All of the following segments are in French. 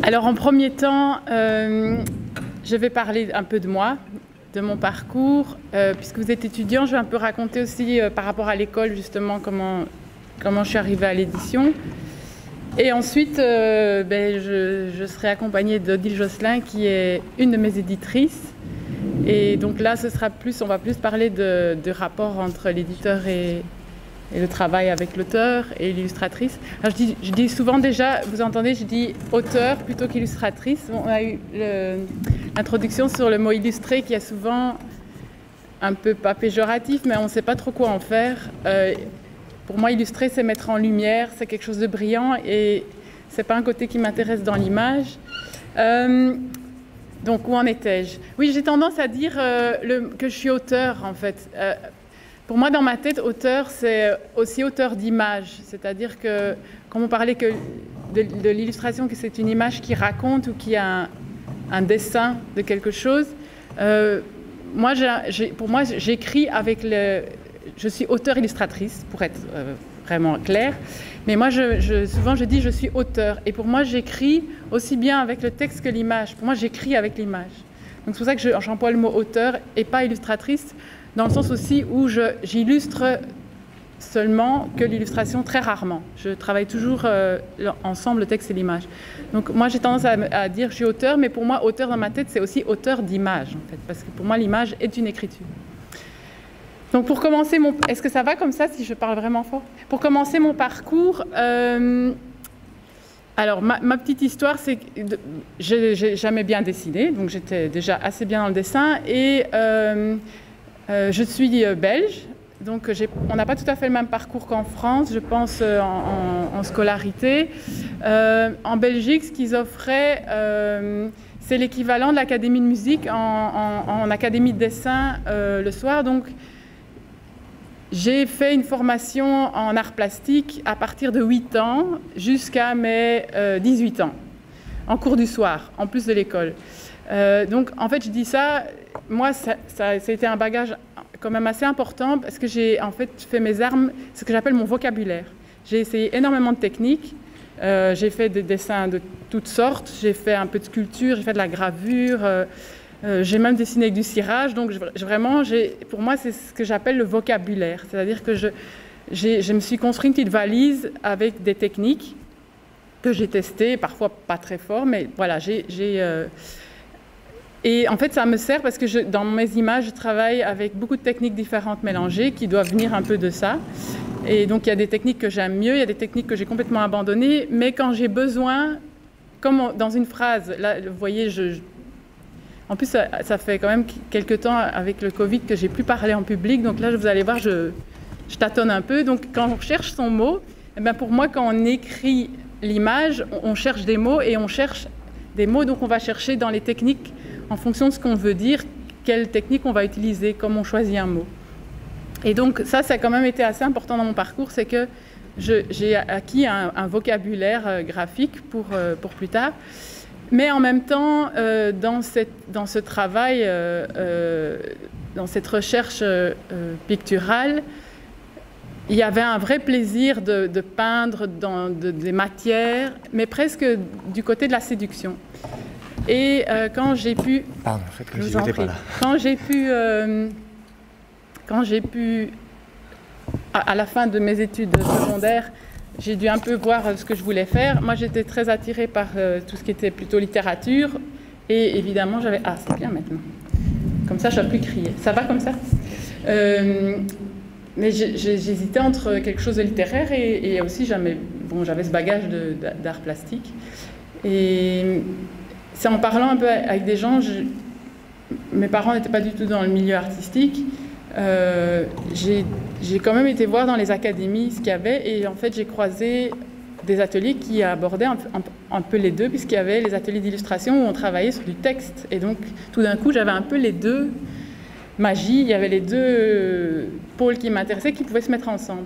Alors en premier temps, je vais parler un peu de moi, de mon parcours. Puisque vous êtes étudiant, je vais un peu raconter aussi par rapport à l'école justement comment je suis arrivée à l'édition. Et ensuite, je serai accompagnée d'Odile Josselin qui est une de mes éditrices. Et donc là, on va plus parler de rapport entre l'éditeur et le travail avec l'auteur et l'illustratrice. Je dis souvent déjà, vous entendez, je dis auteur plutôt qu'illustratrice. On a eu l'introduction sur le mot illustré qui est souvent un peu pas péjoratif, mais on ne sait pas trop quoi en faire. Pour moi, illustrer, c'est mettre en lumière, c'est quelque chose de brillant et c'est pas un côté qui m'intéresse dans l'image. Donc, où en étais-je? Oui, j'ai tendance à dire que je suis auteur, en fait. Pour moi, dans ma tête, auteur, c'est aussi auteur d'image. C'est-à-dire que, quand on parlait de l'illustration, que c'est une image qui raconte ou qui a un dessin de quelque chose, pour moi, j'écris avec je suis auteur-illustratrice, pour être vraiment claire. Mais moi, souvent, je dis je suis auteur. Et pour moi, j'écris aussi bien avec le texte que l'image. Pour moi, j'écris avec l'image. Donc, c'est pour ça que j'emploie le mot auteur et pas illustratrice, dans le sens aussi où j'illustre seulement que l'illustration très rarement. Je travaille toujours ensemble, le texte et l'image. Donc, moi, j'ai tendance à dire je suis auteur, mais pour moi, auteur dans ma tête, c'est aussi auteur d'image, en fait, parce que pour moi, l'image est une écriture. Donc pour commencer Est-ce que ça va comme ça si je parle vraiment fort? Pour commencer mon parcours, alors ma petite histoire, c'est que j'ai jamais bien dessiné, donc j'étais déjà assez bien dans le dessin et je suis belge, donc on n'a pas tout à fait le même parcours qu'en France, je pense en scolarité. En Belgique, ce qu'ils offraient, c'est l'équivalent de l'académie de musique en académie de dessin le soir, donc j'ai fait une formation en arts plastiques à partir de 8 ans jusqu'à mes 18 ans, en cours du soir, en plus de l'école. Donc, en fait, je dis ça, moi, ça a été un bagage quand même assez important parce que j'ai en fait fait mes armes, ce que j'appelle mon vocabulaire. J'ai essayé énormément de techniques, j'ai fait des dessins de toutes sortes, j'ai fait un peu de sculpture, j'ai fait de la gravure, j'ai même dessiné avec du cirage, donc pour moi, c'est ce que j'appelle le vocabulaire. C'est-à-dire que je me suis construit une petite valise avec des techniques que j'ai testées, parfois pas très fort, mais voilà, et en fait, ça me sert parce que dans mes images, je travaille avec beaucoup de techniques différentes mélangées qui doivent venir un peu de ça. Et donc, il y a des techniques que j'aime mieux, il y a des techniques que j'ai complètement abandonnées, mais quand j'ai besoin, comme dans une phrase, là, vous voyez, en plus, ça fait quand même quelques temps avec le Covid que j'ai plus parlé en public. Donc là, vous allez voir, je tâtonne un peu. Donc quand on cherche son mot, eh bien pour moi, quand on écrit l'image, on cherche des mots et on cherche des mots. Donc on va chercher dans les techniques, en fonction de ce qu'on veut dire, quelle technique on va utiliser, comment on choisit un mot. Et donc ça a quand même été assez important dans mon parcours, c'est que j'ai acquis un vocabulaire graphique pour plus tard. Mais en même temps, dans ce travail, dans cette recherche picturale, il y avait un vrai plaisir de peindre dans des matières, mais presque du côté de la séduction. Et quand j'ai pu... Pardon, en fait, que je n'étais pas là. Quand j'ai pu, à la fin de mes études secondaires, j'ai dû un peu voir ce que je voulais faire. Moi, j'étais très attirée par tout ce qui était plutôt littérature. Et évidemment, j'avais... Ah, c'est bien maintenant. Comme ça, je ne dois plus crier. Ça va comme ça? Mais j'hésitais entre quelque chose de littéraire et aussi, j'avais ce bagage d'art plastique. Et c'est en parlant un peu avec des gens... Mes parents n'étaient pas du tout dans le milieu artistique. J'ai quand même été voir dans les académies ce qu'il y avait et en fait j'ai croisé des ateliers qui abordaient un peu les deux, puisqu'il y avait les ateliers d'illustration où on travaillait sur du texte et donc tout d'un coup j'avais un peu les deux magies, il y avait les deux pôles qui m'intéressaient qui pouvaient se mettre ensemble.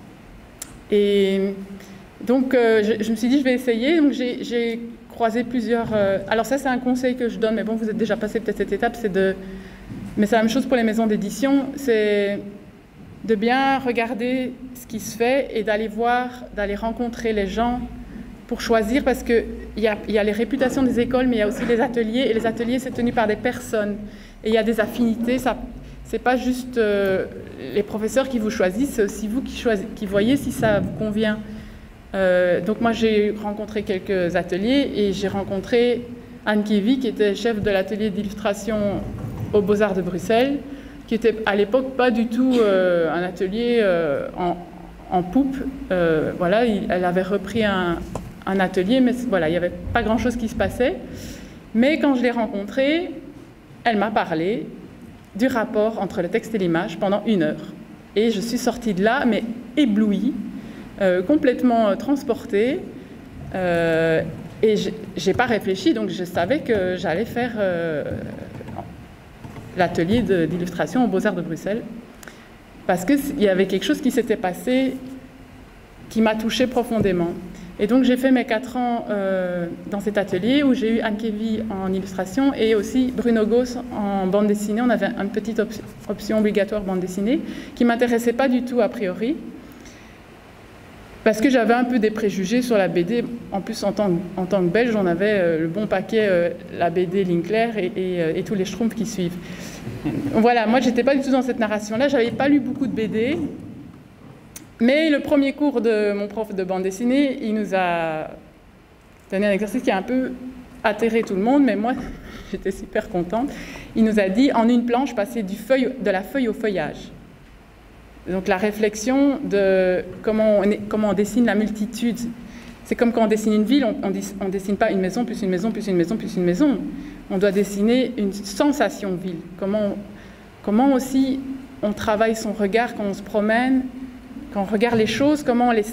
Et donc je me suis dit je vais essayer, donc j'ai croisé plusieurs... alors ça c'est un conseil que je donne, mais bon vous êtes déjà passé peut-être cette étape, mais c'est la même chose pour les maisons d'édition, c'est de bien regarder ce qui se fait et d'aller rencontrer les gens pour choisir, parce qu'il y a les réputations des écoles, mais il y a aussi les ateliers, et les ateliers, c'est tenu par des personnes. Et il y a des affinités, c'est pas juste les professeurs qui vous choisissent, c'est aussi vous qui voyez si ça vous convient. Donc moi, j'ai rencontré quelques ateliers, et j'ai rencontré Anne Kévy, qui était chef de l'atelier d'illustration aux Beaux-Arts de Bruxelles, qui était à l'époque pas du tout un atelier en poupe. Voilà, elle avait repris un atelier, mais voilà, il n'y avait pas grand-chose qui se passait. Mais quand je l'ai rencontrée, elle m'a parlé du rapport entre le texte et l'image pendant 1 heure. Et je suis sortie de là, mais éblouie, complètement transportée. Et je n'ai pas réfléchi, donc je savais que j'allais faire l'atelier d'illustration aux Beaux-Arts de Bruxelles, parce qu'il y avait quelque chose qui s'était passé qui m'a touchée profondément. Et donc j'ai fait mes 4 ans dans cet atelier où j'ai eu Anne Kévy en illustration et aussi Bruno Goss en bande dessinée. On avait une petite option obligatoire bande dessinée qui ne m'intéressait pas du tout a priori, parce que j'avais un peu des préjugés sur la BD. En plus, en tant que Belge, on avait le bon paquet, la BD Linkler et tous les Schtroumpfs qui suivent. Voilà, moi, je n'étais pas du tout dans cette narration-là. Je n'avais pas lu beaucoup de BD. Mais le premier cours de mon prof de bande dessinée, il nous a donné un exercice qui a un peu atterré tout le monde, mais moi, j'étais super contente. Il nous a dit, en une planche, passer de la feuille au feuillage. Donc la réflexion de comment on dessine la multitude. C'est comme quand on dessine une ville, on ne dessine pas une maison, plus une maison, plus une maison, plus une maison. On doit dessiner une sensation ville. Comment aussi on travaille son regard quand on se promène, quand on regarde les choses, comment on les...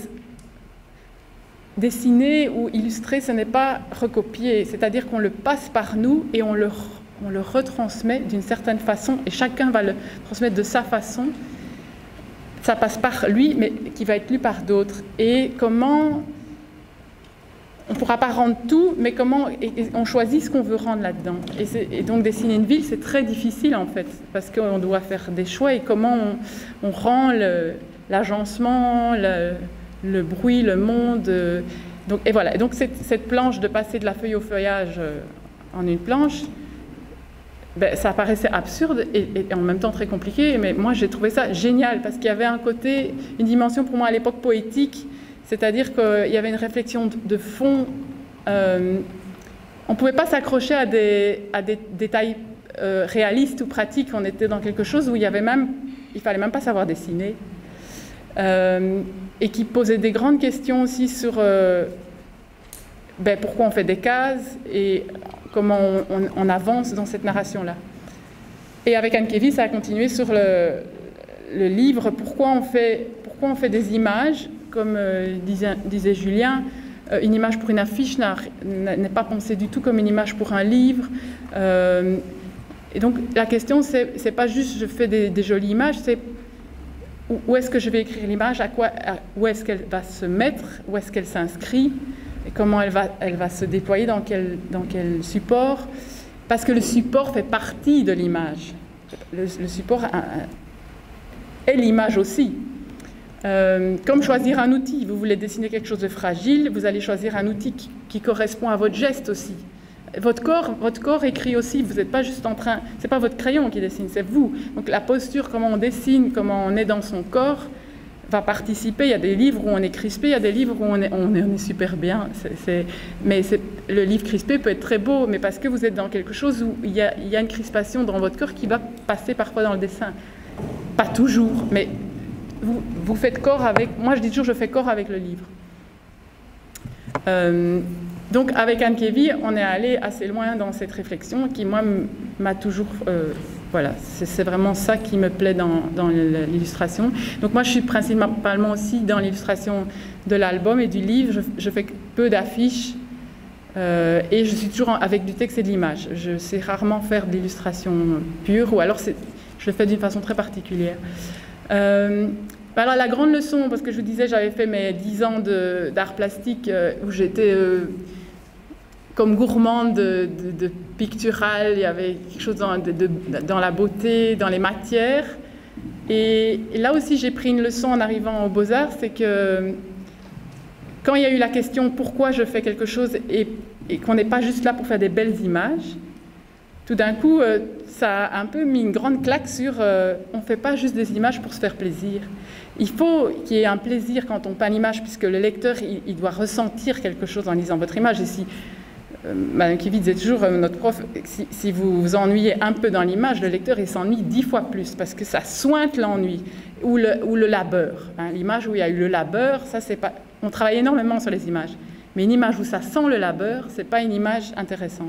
Dessiner ou illustrer, ce n'est pas recopier, c'est-à-dire qu'on le passe par nous et on le retransmet d'une certaine façon, et chacun va le transmettre de sa façon. Ça passe par lui, mais qui va être lu par d'autres. Et comment... On ne pourra pas rendre tout, mais comment on choisit ce qu'on veut rendre là-dedans. Et donc dessiner une ville, c'est très difficile en fait, parce qu'on doit faire des choix, et comment on rend l'agencement, le bruit, le monde. Donc, et voilà. Et donc cette planche de passer de la feuille au feuillage en une planche, ben, ça paraissait absurde et en même temps très compliqué, mais moi j'ai trouvé ça génial, parce qu'il y avait un côté, une dimension pour moi à l'époque poétique, c'est-à-dire qu'il y avait une réflexion de fond. On ne pouvait pas s'accrocher à des détails réalistes ou pratiques. On était dans quelque chose où il fallait même pas savoir dessiner, et qui posait des grandes questions aussi sur pourquoi on fait des cases et comment on avance dans cette narration-là. Et avec Anne Kévy, ça a continué sur le livre, pourquoi on fait des images, comme disait Julien, une image pour une affiche n'est pas pensée du tout comme une image pour un livre. Et donc la question, c'est pas juste je fais des jolies images, c'est où est-ce que je vais écrire l'image, où est-ce qu'elle va se mettre, où est-ce qu'elle s'inscrit, et comment elle va se déployer, dans quel support, parce que le support fait partie de l'image. Le support est l'image aussi. Comme choisir un outil. Vous voulez dessiner quelque chose de fragile, vous allez choisir un outil qui correspond à votre geste aussi. Votre corps écrit aussi, vous n'êtes pas juste en train... C'est pas votre crayon qui dessine, c'est vous. Donc la posture, comment on dessine, comment on est dans son corps, va participer. Il y a des livres où on est crispé, il y a des livres où on est super bien. Mais le livre crispé peut être très beau, mais parce que vous êtes dans quelque chose où il y a une crispation dans votre corps qui va passer parfois dans le dessin. Pas toujours, mais vous faites corps avec... Moi, je dis toujours, je fais corps avec le livre. Donc, avec Anne Kévy, on est allé assez loin dans cette réflexion qui, moi, m'a toujours... voilà, c'est vraiment ça qui me plaît dans l'illustration. Donc, moi, je suis principalement aussi dans l'illustration de l'album et du livre. Je fais peu d'affiches et je suis toujours avec du texte et de l'image. Je sais rarement faire de l'illustration pure, ou alors je le fais d'une façon très particulière. Alors, la grande leçon, parce que je vous disais, j'avais fait mes 10 ans d'art plastique où j'étais comme gourmande de pictural, il y avait quelque chose dans la beauté, dans les matières. Et là aussi, j'ai pris une leçon en arrivant aux Beaux-Arts, c'est que quand il y a eu la question pourquoi je fais quelque chose et qu'on n'est pas juste là pour faire des belles images, tout d'un coup, ça a un peu mis une grande claque sur on ne fait pas juste des images pour se faire plaisir. Il faut qu'il y ait un plaisir quand on peint l'image, puisque le lecteur, il doit ressentir quelque chose en lisant votre image. Et si, Madame Kivy disait toujours, notre prof, si vous vous ennuyez un peu dans l'image, le lecteur, il s'ennuie 10 fois plus, parce que ça sointe l'ennui, ou le labeur. Hein. L'image où il y a eu le labeur, ça, c'est pas... On travaille énormément sur les images. Mais une image où ça sent le labeur, ce n'est pas une image intéressante.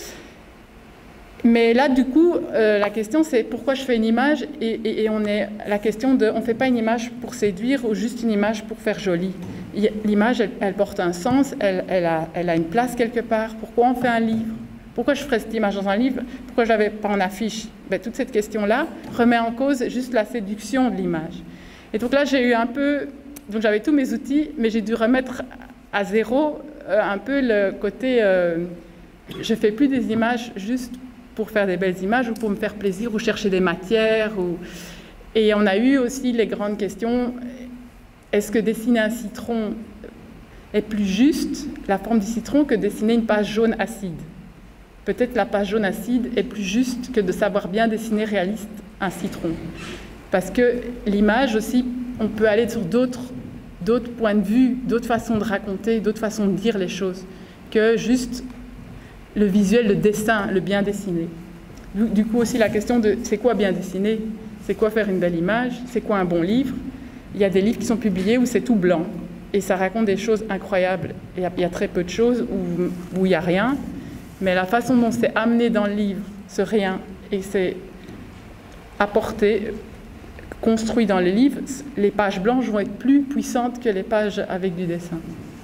Mais là, du coup, la question, c'est pourquoi je fais une image et on est la question de, on ne fait pas une image pour séduire ou juste une image pour faire jolie. L'image, elle porte un sens, elle a une place quelque part. Pourquoi on fait un livre? Pourquoi je ferais cette image dans un livre? Pourquoi je ne l'avais pas en affiche? Ben, toute cette question-là remet en cause juste la séduction de l'image. Et donc là, j'ai eu un peu... Donc j'avais tous mes outils, mais j'ai dû remettre à zéro un peu le côté... je ne fais plus des images juste pour faire des belles images ou pour me faire plaisir ou chercher des matières. Et on a eu aussi les grandes questions. Est-ce que dessiner un citron est plus juste, la forme du citron, que dessiner une page jaune acide? Peut-être la page jaune acide est plus juste que de savoir bien dessiner réaliste un citron. Parce que l'image aussi, on peut aller sur d'autres points de vue, d'autres façons de raconter, d'autres façons de dire les choses, que juste le visuel, le dessin, le bien dessiné. Du coup aussi la question de c'est quoi bien dessiner? C'est quoi faire une belle image? C'est quoi un bon livre? Il y a des livres qui sont publiés où c'est tout blanc et ça raconte des choses incroyables. Il y a très peu de choses où il n'y a rien, mais la façon dont c'est amené dans le livre, ce rien, et c'est apporté, construit dans le livre, les pages blanches vont être plus puissantes que les pages avec du dessin.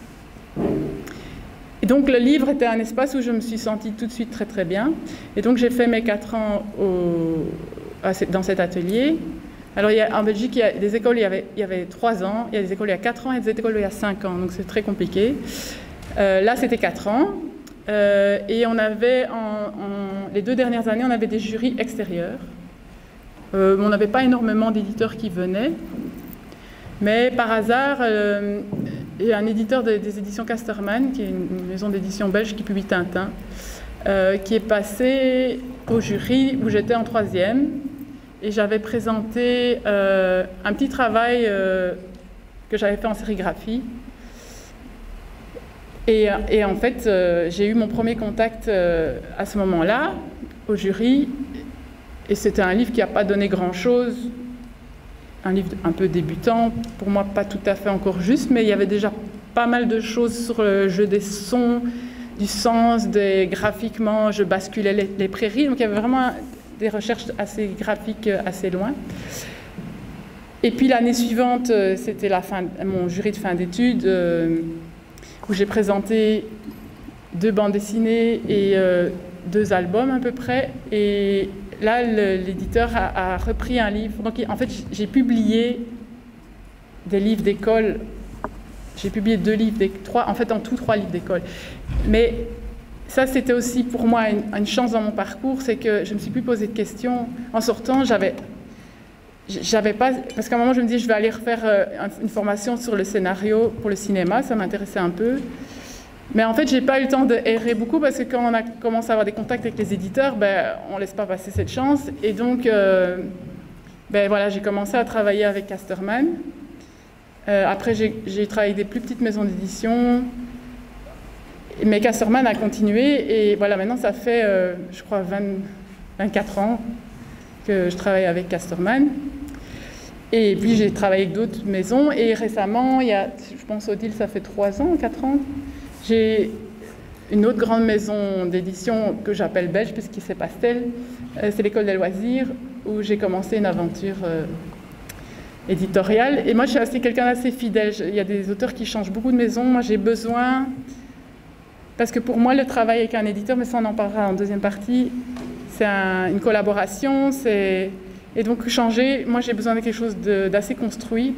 Et donc le livre était un espace où je me suis sentie tout de suite très très bien. Et donc j'ai fait mes 4 ans dans cet atelier. Alors en Belgique, il y a des écoles où il y avait 3 ans, il y a des écoles où il y a 4 ans et des écoles où il y a 5 ans. Donc c'est très compliqué. Là c'était 4 ans. Et on avait, les 2 dernières années, on avait des jurys extérieurs. On n'avait pas énormément d'éditeurs qui venaient. Mais par hasard... il y a un éditeur des éditions Casterman, qui est une maison d'édition belge qui publie Tintin, qui est passé au jury où j'étais en 3e. Et j'avais présenté un petit travail que j'avais fait en sérigraphie. Et en fait, j'ai eu mon premier contact à ce moment-là, au jury. Et c'était un livre qui n'a pas donné grand-chose. Un livre un peu débutant, pour moi pas tout à fait encore juste, mais il y avait déjà pas mal de choses sur le jeu des sons, du sens, graphiquement, je basculais les prairies, donc il y avait vraiment des recherches assez graphiques assez loin. Et puis l'année suivante, c'était mon jury de fin d'études, où j'ai présenté 2 bandes dessinées et 2 albums à peu près, et là, l'éditeur a repris un livre. Donc, en fait, j'ai publié des livres d'école. J'ai publié 2 livres, 3, en fait, en tout 3 livres d'école. Mais ça, c'était aussi pour moi une chance dans mon parcours, c'est que je ne me suis plus posé de questions. En sortant, j'avais pas... Parce qu'à un moment, je me dis, je vais aller refaire une formation sur le scénario pour le cinéma. Ça m'intéressait un peu. Mais en fait, je n'ai pas eu le temps de errer beaucoup parce que quand on a commencé à avoir des contacts avec les éditeurs, on ne laisse pas passer cette chance. Et donc, voilà, j'ai commencé à travailler avec Casterman. Après, j'ai travaillé avec des plus petites maisons d'édition. Mais Casterman a continué. Et voilà, maintenant, ça fait, je crois, 24 ans que je travaille avec Casterman. Et puis, j'ai travaillé avec d'autres maisons. Et récemment, je pense Odile, ça fait 3 ans, 4 ans. J'ai une autre grande maison d'édition que j'appelle belge, puisqu'il c'est Pastel, c'est l'École des loisirs, où j'ai commencé une aventure éditoriale. Et moi, je suis aussi quelqu'un d'assez fidèle. Il y a des auteurs qui changent beaucoup de maison. Moi, j'ai besoin... Parce que pour moi, le travail avec un éditeur, mais ça, on en parlera en deuxième partie, c'est une collaboration. Et donc, changer, moi, j'ai besoin de quelque chose d'assez construit.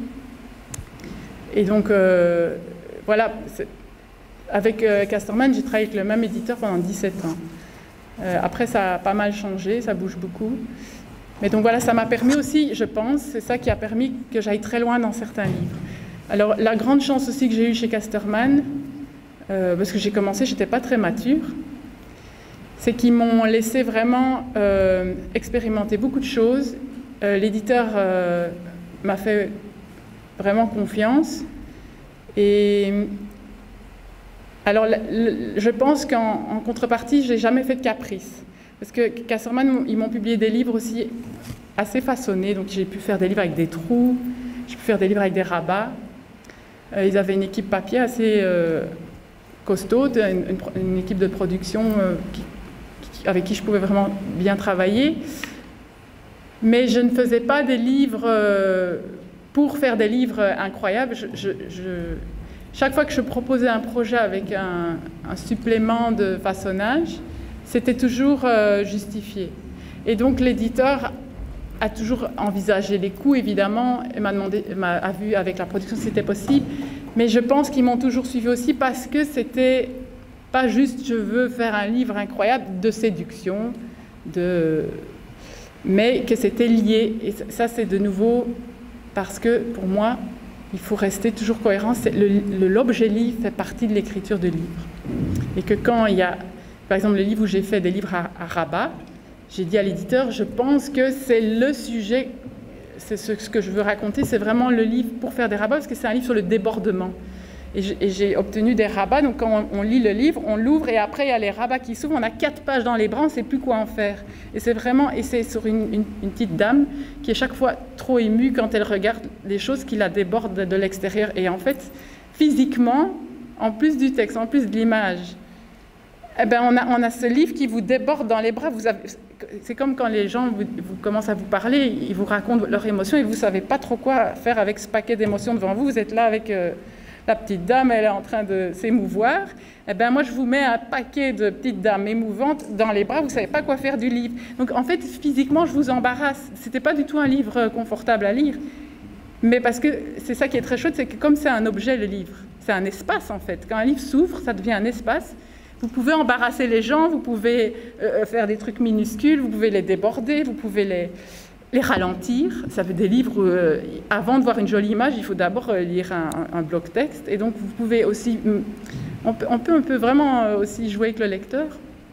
Et donc, voilà... Avec Casterman, j'ai travaillé avec le même éditeur pendant 17 ans. Après, ça a pas mal changé, ça bouge beaucoup. Mais donc voilà, ça m'a permis aussi, je pense, c'est ça qui a permis que j'aille très loin dans certains livres. Alors, la grande chance aussi que j'ai eue chez Casterman, parce que j'ai commencé, je n'étais pas très mature, c'est qu'ils m'ont laissé vraiment expérimenter beaucoup de choses. L'éditeur m'a fait vraiment confiance. Et alors, je pense qu'en contrepartie, je n'ai jamais fait de caprice. Parce que Casterman, ils m'ont publié des livres aussi assez façonnés. Donc, j'ai pu faire des livres avec des trous, j'ai pu faire des livres avec des rabats. Ils avaient une équipe papier assez costaude, une équipe de production avec qui je pouvais vraiment bien travailler. Mais je ne faisais pas des livres pour faire des livres incroyables. Chaque fois que je proposais un projet avec un supplément de façonnage, c'était toujours justifié. Et donc l'éditeur a toujours envisagé les coûts, évidemment, et a vu avec la production si c'était possible. Mais je pense qu'ils m'ont toujours suivi aussi parce que c'était pas juste je veux faire un livre incroyable de séduction, mais que c'était lié. Et ça, c'est de nouveau parce que pour moi, il faut rester toujours cohérent. L'objet livre fait partie de l'écriture de livre. Et que quand il y a, par exemple, le livre où j'ai fait des livres à Rabat, j'ai dit à l'éditeur, je pense que c'est le sujet, c'est ce que je veux raconter, c'est vraiment le livre pour faire des rabats, parce que c'est un livre sur le débordement. Et j'ai obtenu des rabats, donc quand on lit le livre, on l'ouvre et après il y a les rabats qui s'ouvrent, on a 4 pages dans les bras, on ne sait plus quoi en faire. Et c'est vraiment, et c'est sur une petite dame qui est chaque fois trop émue quand elle regarde les choses qui la débordent de l'extérieur. Et en fait, physiquement, en plus du texte, en plus de l'image, eh ben on a ce livre qui vous déborde dans les bras. C'est comme quand les gens vous commencent à vous parler, ils vous racontent leurs émotions et vous ne savez pas trop quoi faire avec ce paquet d'émotions devant vous. Vous êtes là avec la petite dame, elle est en train de s'émouvoir. Eh ben moi, je vous mets un paquet de petites dames émouvantes dans les bras, vous ne savez pas quoi faire du livre. Donc en fait, physiquement, je vous embarrasse. Ce n'était pas du tout un livre confortable à lire. Mais parce que c'est ça qui est très chouette, c'est que comme c'est un objet, le livre, c'est un espace en fait. Quand un livre s'ouvre, ça devient un espace. Vous pouvez embarrasser les gens, vous pouvez faire des trucs minuscules, vous pouvez les déborder, vous pouvez les ralentir. Ça fait des livres où, avant de voir une jolie image, il faut d'abord lire un bloc texte. Et donc, vous pouvez aussi... On peut vraiment aussi jouer avec le lecteur.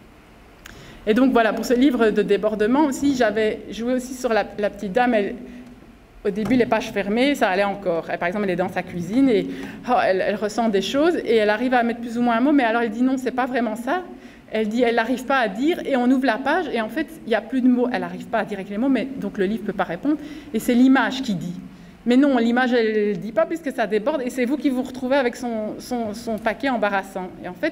Et donc, voilà, pour ce livre de débordement aussi, j'avais joué aussi sur la petite dame. Au début, les pages fermées, ça allait encore. Par exemple, elle est dans sa cuisine et elle ressent des choses et elle arrive à mettre plus ou moins un mot, mais alors elle dit non, c'est pas vraiment ça. Elle dit, elle n'arrive pas à dire et on ouvre la page et en fait, il n'y a plus de mots. Elle n'arrive pas à dire avec les mots, mais donc le livre ne peut pas répondre. Et c'est l'image qui dit. Mais non, l'image, elle ne dit pas puisque ça déborde et c'est vous qui vous retrouvez avec son paquet embarrassant. Et en fait,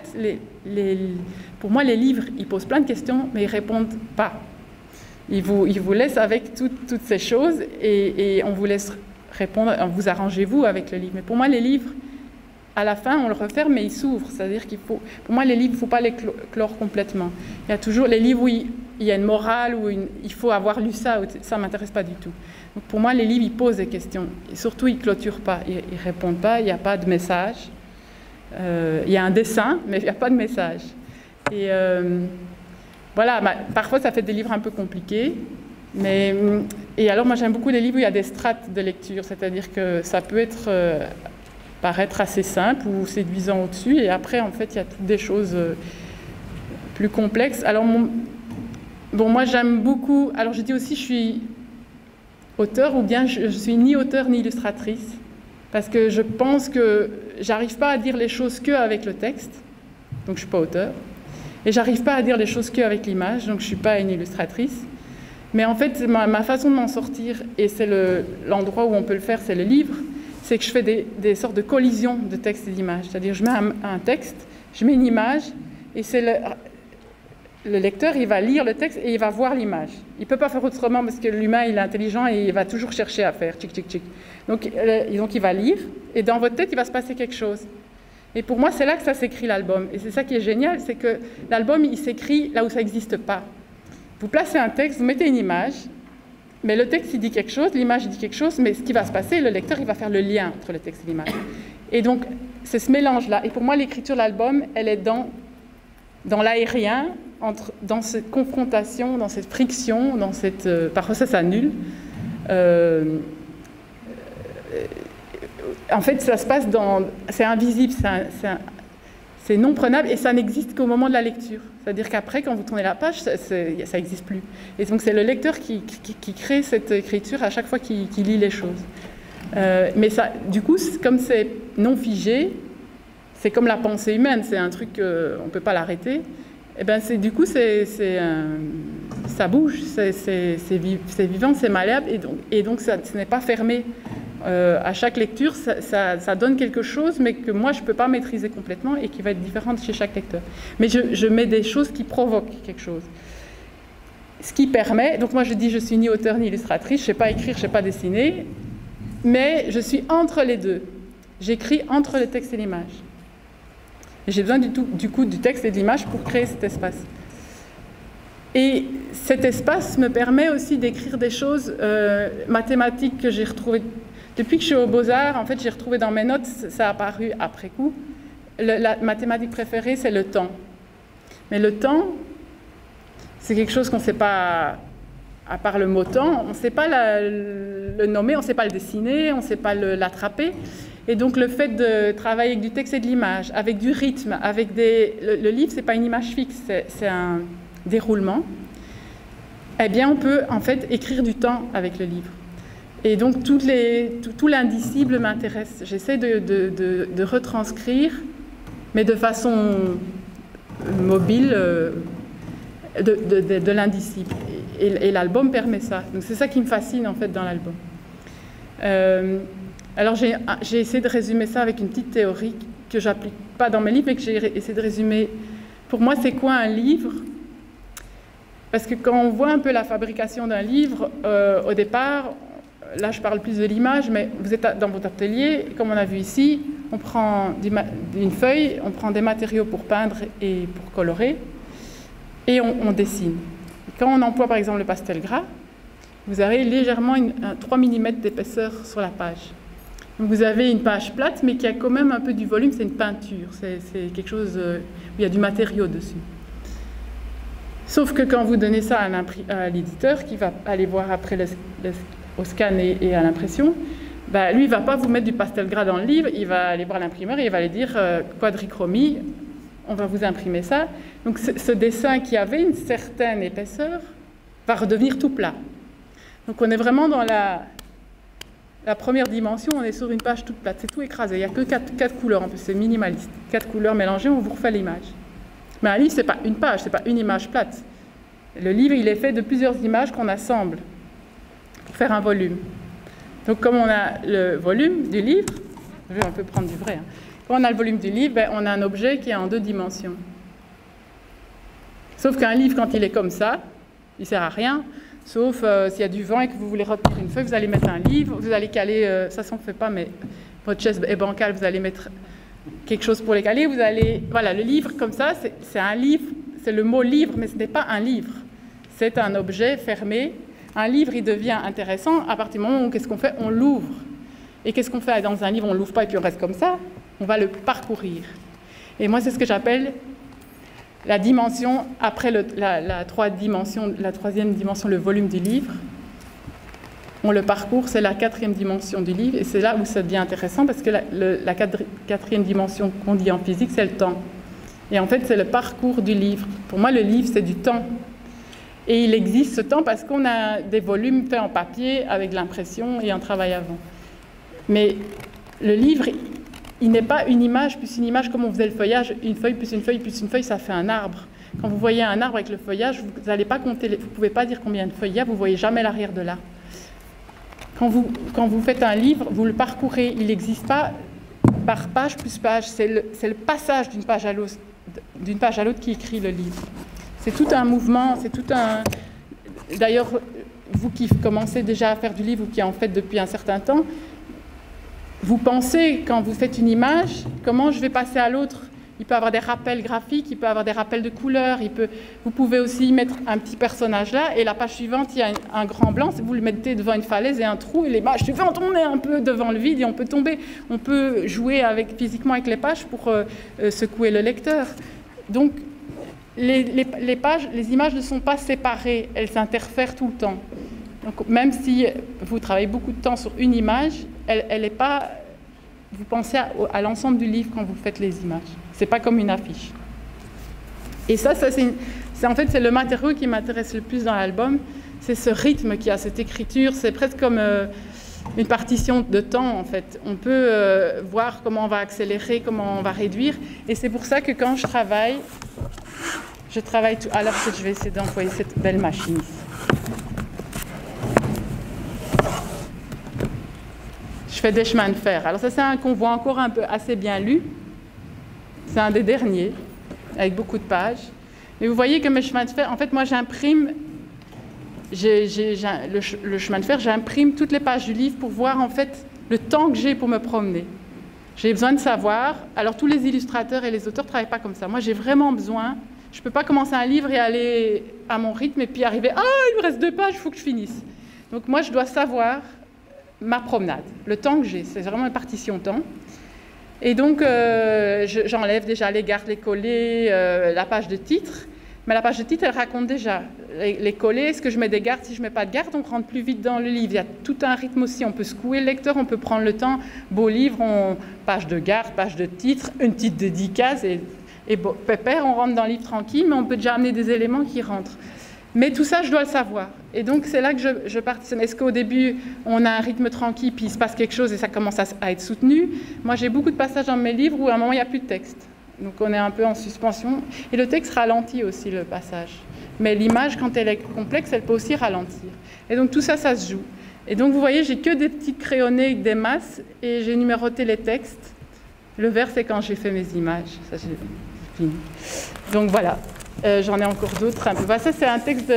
pour moi, les livres, ils posent plein de questions, mais ils ne répondent pas. Ils vous laissent avec toutes ces choses et on vous laisse répondre, vous arrangez-vous avec le livre. Mais pour moi, les livres, à la fin, on le referme, mais ils s'ouvrent. C'est-à-dire pour moi, les livres, il ne faut pas les clore complètement. Il y a toujours les livres où il y a une morale, où il faut avoir lu ça, ça ne m'intéresse pas du tout. Donc pour moi, les livres, ils posent des questions. Et surtout, ils ne clôturent pas, ils ne répondent pas, il n'y a pas de message. Il y a un dessin, mais il n'y a pas de message. Et voilà, parfois, ça fait des livres un peu compliqués. Et alors, moi, j'aime beaucoup les livres où il y a des strates de lecture. C'est-à-dire que ça peut paraître assez simple ou séduisant au-dessus, et après, en fait, il y a toutes des choses plus complexes. Alors, moi, j'aime beaucoup... Alors, je dis aussi, je suis auteur, ou bien je suis ni auteur ni illustratrice, parce que je pense que j'arrive pas à dire les choses qu'avec le texte, donc je suis pas auteur, et j'arrive pas à dire les choses qu'avec l'image, donc je suis pas une illustratrice. Mais en fait, ma façon de m'en sortir, et c'est l'endroit où on peut le faire, c'est le livre, c'est que je fais des sortes de collisions de texte et d'image. C'est-à-dire, je mets un texte, je mets une image, et c'est le lecteur, il va lire le texte et il va voir l'image. Il ne peut pas faire autrement parce que l'humain, il est intelligent et il va toujours chercher à faire tchic, tchic, tchic. Donc, il va lire, et dans votre tête, il va se passer quelque chose. Et pour moi, c'est là que ça s'écrit l'album. Et c'est ça qui est génial, c'est que l'album, il s'écrit là où ça n'existe pas. Vous placez un texte, vous mettez une image, mais le texte, il dit quelque chose, l'image, il dit quelque chose, mais ce qui va se passer, le lecteur, il va faire le lien entre le texte et l'image. Et donc, c'est ce mélange-là. Et pour moi, l'écriture de l'album, elle est dans l'aérien, dans cette confrontation, dans cette friction, dans parfois ça s'annule. en fait, ça se passe dans... C'est invisible, c'est non prenable et ça n'existe qu'au moment de la lecture. C'est-à-dire qu'après, quand vous tournez la page, ça n'existe plus. Et donc, c'est le lecteur qui crée cette écriture à chaque fois qu'il lit les choses. Mais ça, du coup, comme c'est non figé, c'est comme la pensée humaine, c'est un truc qu'on ne peut pas l'arrêter. Et ben du coup, ça bouge, c'est vivant, c'est malléable, et donc ce n'est pas fermé. À chaque lecture, ça donne quelque chose, mais que moi, je ne peux pas maîtriser complètement et qui va être différente chez chaque lecteur. Mais je mets des choses qui provoquent quelque chose. Ce qui permet, donc moi je dis, je suis ni auteur ni illustratrice, je ne sais pas écrire, je ne sais pas dessiner, mais je suis entre les deux. J'écris entre le texte et l'image. J'ai besoin du coup du texte et de l'image pour créer cet espace. Et cet espace me permet aussi d'écrire des choses mathématiques que j'ai retrouvées. Depuis que je suis aux Beaux-Arts, en fait, j'ai retrouvé dans mes notes, ça a apparu après coup. La mathématique préférée, c'est le temps. Mais le temps, c'est quelque chose qu'on ne sait pas, à part le mot temps, on ne sait pas le nommer, on ne sait pas le dessiner, on ne sait pas l'attraper. Et donc, le fait de travailler avec du texte et de l'image, avec du rythme, avec le livre, ce n'est pas une image fixe, c'est un déroulement. Eh bien, on peut, en fait, écrire du temps avec le livre. Et donc, tout l'indicible m'intéresse. J'essaie de retranscrire, mais de façon mobile, de l'indicible. Et l'album permet ça. Donc, c'est ça qui me fascine, en fait, dans l'album. Alors, j'ai essayé de résumer ça avec une petite théorie que je n'applique pas dans mes livres, mais que j'ai essayé de résumer. Pour moi, c'est quoi un livre ? Parce que quand on voit un peu la fabrication d'un livre, au départ, là je parle plus de l'image, mais vous êtes dans votre atelier, comme on a vu ici, on prend une feuille, on prend des matériaux pour peindre et pour colorer, et on dessine. Et quand on emploie par exemple le pastel gras, vous avez légèrement 3 mm d'épaisseur sur la page. Donc vous avez une page plate, mais qui a quand même un peu du volume, c'est une peinture, c'est quelque chose où il y a du matériau dessus. Sauf que quand vous donnez ça à l'éditeur, qui va aller voir après au scan et à l'impression, bah, lui, il ne va pas vous mettre du pastel gras dans le livre, il va aller voir l'imprimeur et il va aller dire quadrichromie, on va vous imprimer ça. Donc ce dessin qui avait une certaine épaisseur va redevenir tout plat. Donc on est vraiment dans la première dimension, on est sur une page toute plate, c'est tout écrasé, il n'y a que 4 couleurs, en plus c'est minimaliste. 4 couleurs mélangées, on vous refait l'image. Mais un livre, ce n'est pas une page, ce n'est pas une image plate. Le livre, il est fait de plusieurs images qu'on assemble pour faire un volume. Donc, comme on a le volume du livre, je vais un peu prendre du vrai, hein. Quand on a le volume du livre, ben, on a un objet qui est en 2 dimensions. Sauf qu'un livre, quand il est comme ça, il ne sert à rien, sauf s'il y a du vent et que vous voulez retenir une feuille, vous allez mettre un livre, vous allez caler, ça ne se fait pas, mais votre chaise est bancale, vous allez mettre quelque chose pour les caler, vous allez... Voilà, le livre, comme ça, c'est un livre, c'est le mot livre, mais ce n'est pas un livre. C'est un objet fermé. Un livre, il devient intéressant à partir du moment où, qu'est-ce qu'on fait ? On l'ouvre. Et qu'est-ce qu'on fait dans un livre ? On ne l'ouvre pas et puis on reste comme ça. On va le parcourir. Et moi, c'est ce que j'appelle la dimension, après la troisième dimension, le volume du livre. On le parcourt, c'est la 4e dimension du livre, et c'est là où ça devient intéressant, parce que la 4e dimension qu'on dit en physique, c'est le temps. Et en fait, c'est le parcours du livre. Pour moi, le livre, c'est du temps. Et il existe ce temps parce qu'on a des volumes faits en papier, avec de l'impression et un travail avant. Mais le livre, il n'est pas une image plus une image comme on faisait le feuillage, une feuille plus une feuille plus une feuille, ça fait un arbre. Quand vous voyez un arbre avec le feuillage, vous n'allez pas compter, vous ne pouvez pas dire combien de feuilles il y a, vous ne voyez jamais l'arrière de l'arbre. Quand vous faites un livre, vous le parcourez, il n'existe pas par page plus page, c'est le passage d'une page à l'autre qui écrit le livre. C'est tout un mouvement, c'est tout un... D'ailleurs, vous qui commencez déjà à faire du livre ou qui en faites depuis un certain temps, vous pensez, quand vous faites une image, comment je vais passer à l'autre ? Il peut avoir des rappels graphiques, il peut avoir des rappels de couleurs, vous pouvez aussi mettre un petit personnage là, et la page suivante, il y a un grand blanc, vous le mettez devant une falaise et un trou, et les pages suivantes, on est un peu devant le vide et on peut tomber. On peut jouer physiquement avec les pages pour secouer le lecteur. Donc, les pages, les images ne sont pas séparées, elles s'interfèrent tout le temps. Donc, même si vous travaillez beaucoup de temps sur une image, elle n'est pas Vous pensez à l'ensemble du livre quand vous faites les images. Ce n'est pas comme une affiche. Et ça en fait, c'est le matériau qui m'intéresse le plus dans l'album. C'est ce rythme qu'il y a, cette écriture. C'est presque comme une partition de temps, en fait. On peut voir comment on va accélérer, comment on va réduire. Et c'est pour ça que quand je travaille tout. Alors, je vais essayer d'employer cette belle machine ici. Je fais des chemins de fer. Alors ça, c'est un qu'on voit encore un peu assez bien lu. C'est un des derniers, avec beaucoup de pages. Mais vous voyez que mes chemins de fer, en fait, moi, j'imprime le chemin de fer, j'imprime toutes les pages du livre pour voir, en fait, le temps que j'ai pour me promener. J'ai besoin de savoir. Alors, tous les illustrateurs et les auteurs ne travaillent pas comme ça. Moi, j'ai vraiment besoin. Je ne peux pas commencer un livre et aller à mon rythme et puis arriver, ah, il me reste 2 pages, il faut que je finisse. Donc, moi, je dois savoir ma promenade, le temps que j'ai, c'est vraiment une partition temps. Et donc, j'enlève déjà les gardes, les collets, la page de titre. Mais la page de titre, elle raconte déjà les collets. Est-ce que je mets des gardes? Si je ne mets pas de garde, on rentre plus vite dans le livre. Il y a tout un rythme aussi. On peut secouer le lecteur, on peut prendre le temps. Beau livre, page de garde, page de titre, une petite dédicace. Et bon, pépère, on rentre dans le livre tranquille, mais on peut déjà amener des éléments qui rentrent. Mais tout ça, je dois le savoir. Et donc, c'est là que je participe. Est-ce qu'au début, on a un rythme tranquille, puis il se passe quelque chose et ça commence à être soutenu? Moi, j'ai beaucoup de passages dans mes livres où à un moment, il n'y a plus de texte. Donc, on est un peu en suspension. Et le texte ralentit aussi le passage. Mais l'image, quand elle est complexe, elle peut aussi ralentir. Et donc, tout ça, ça se joue. Et donc, vous voyez, j'ai que des petites crayonnés avec des masses et j'ai numéroté les textes. Le vert, c'est quand j'ai fait mes images. Ça, j'ai fini. Donc, voilà. J'en ai encore d'autres un peu. Ça, c'est un texte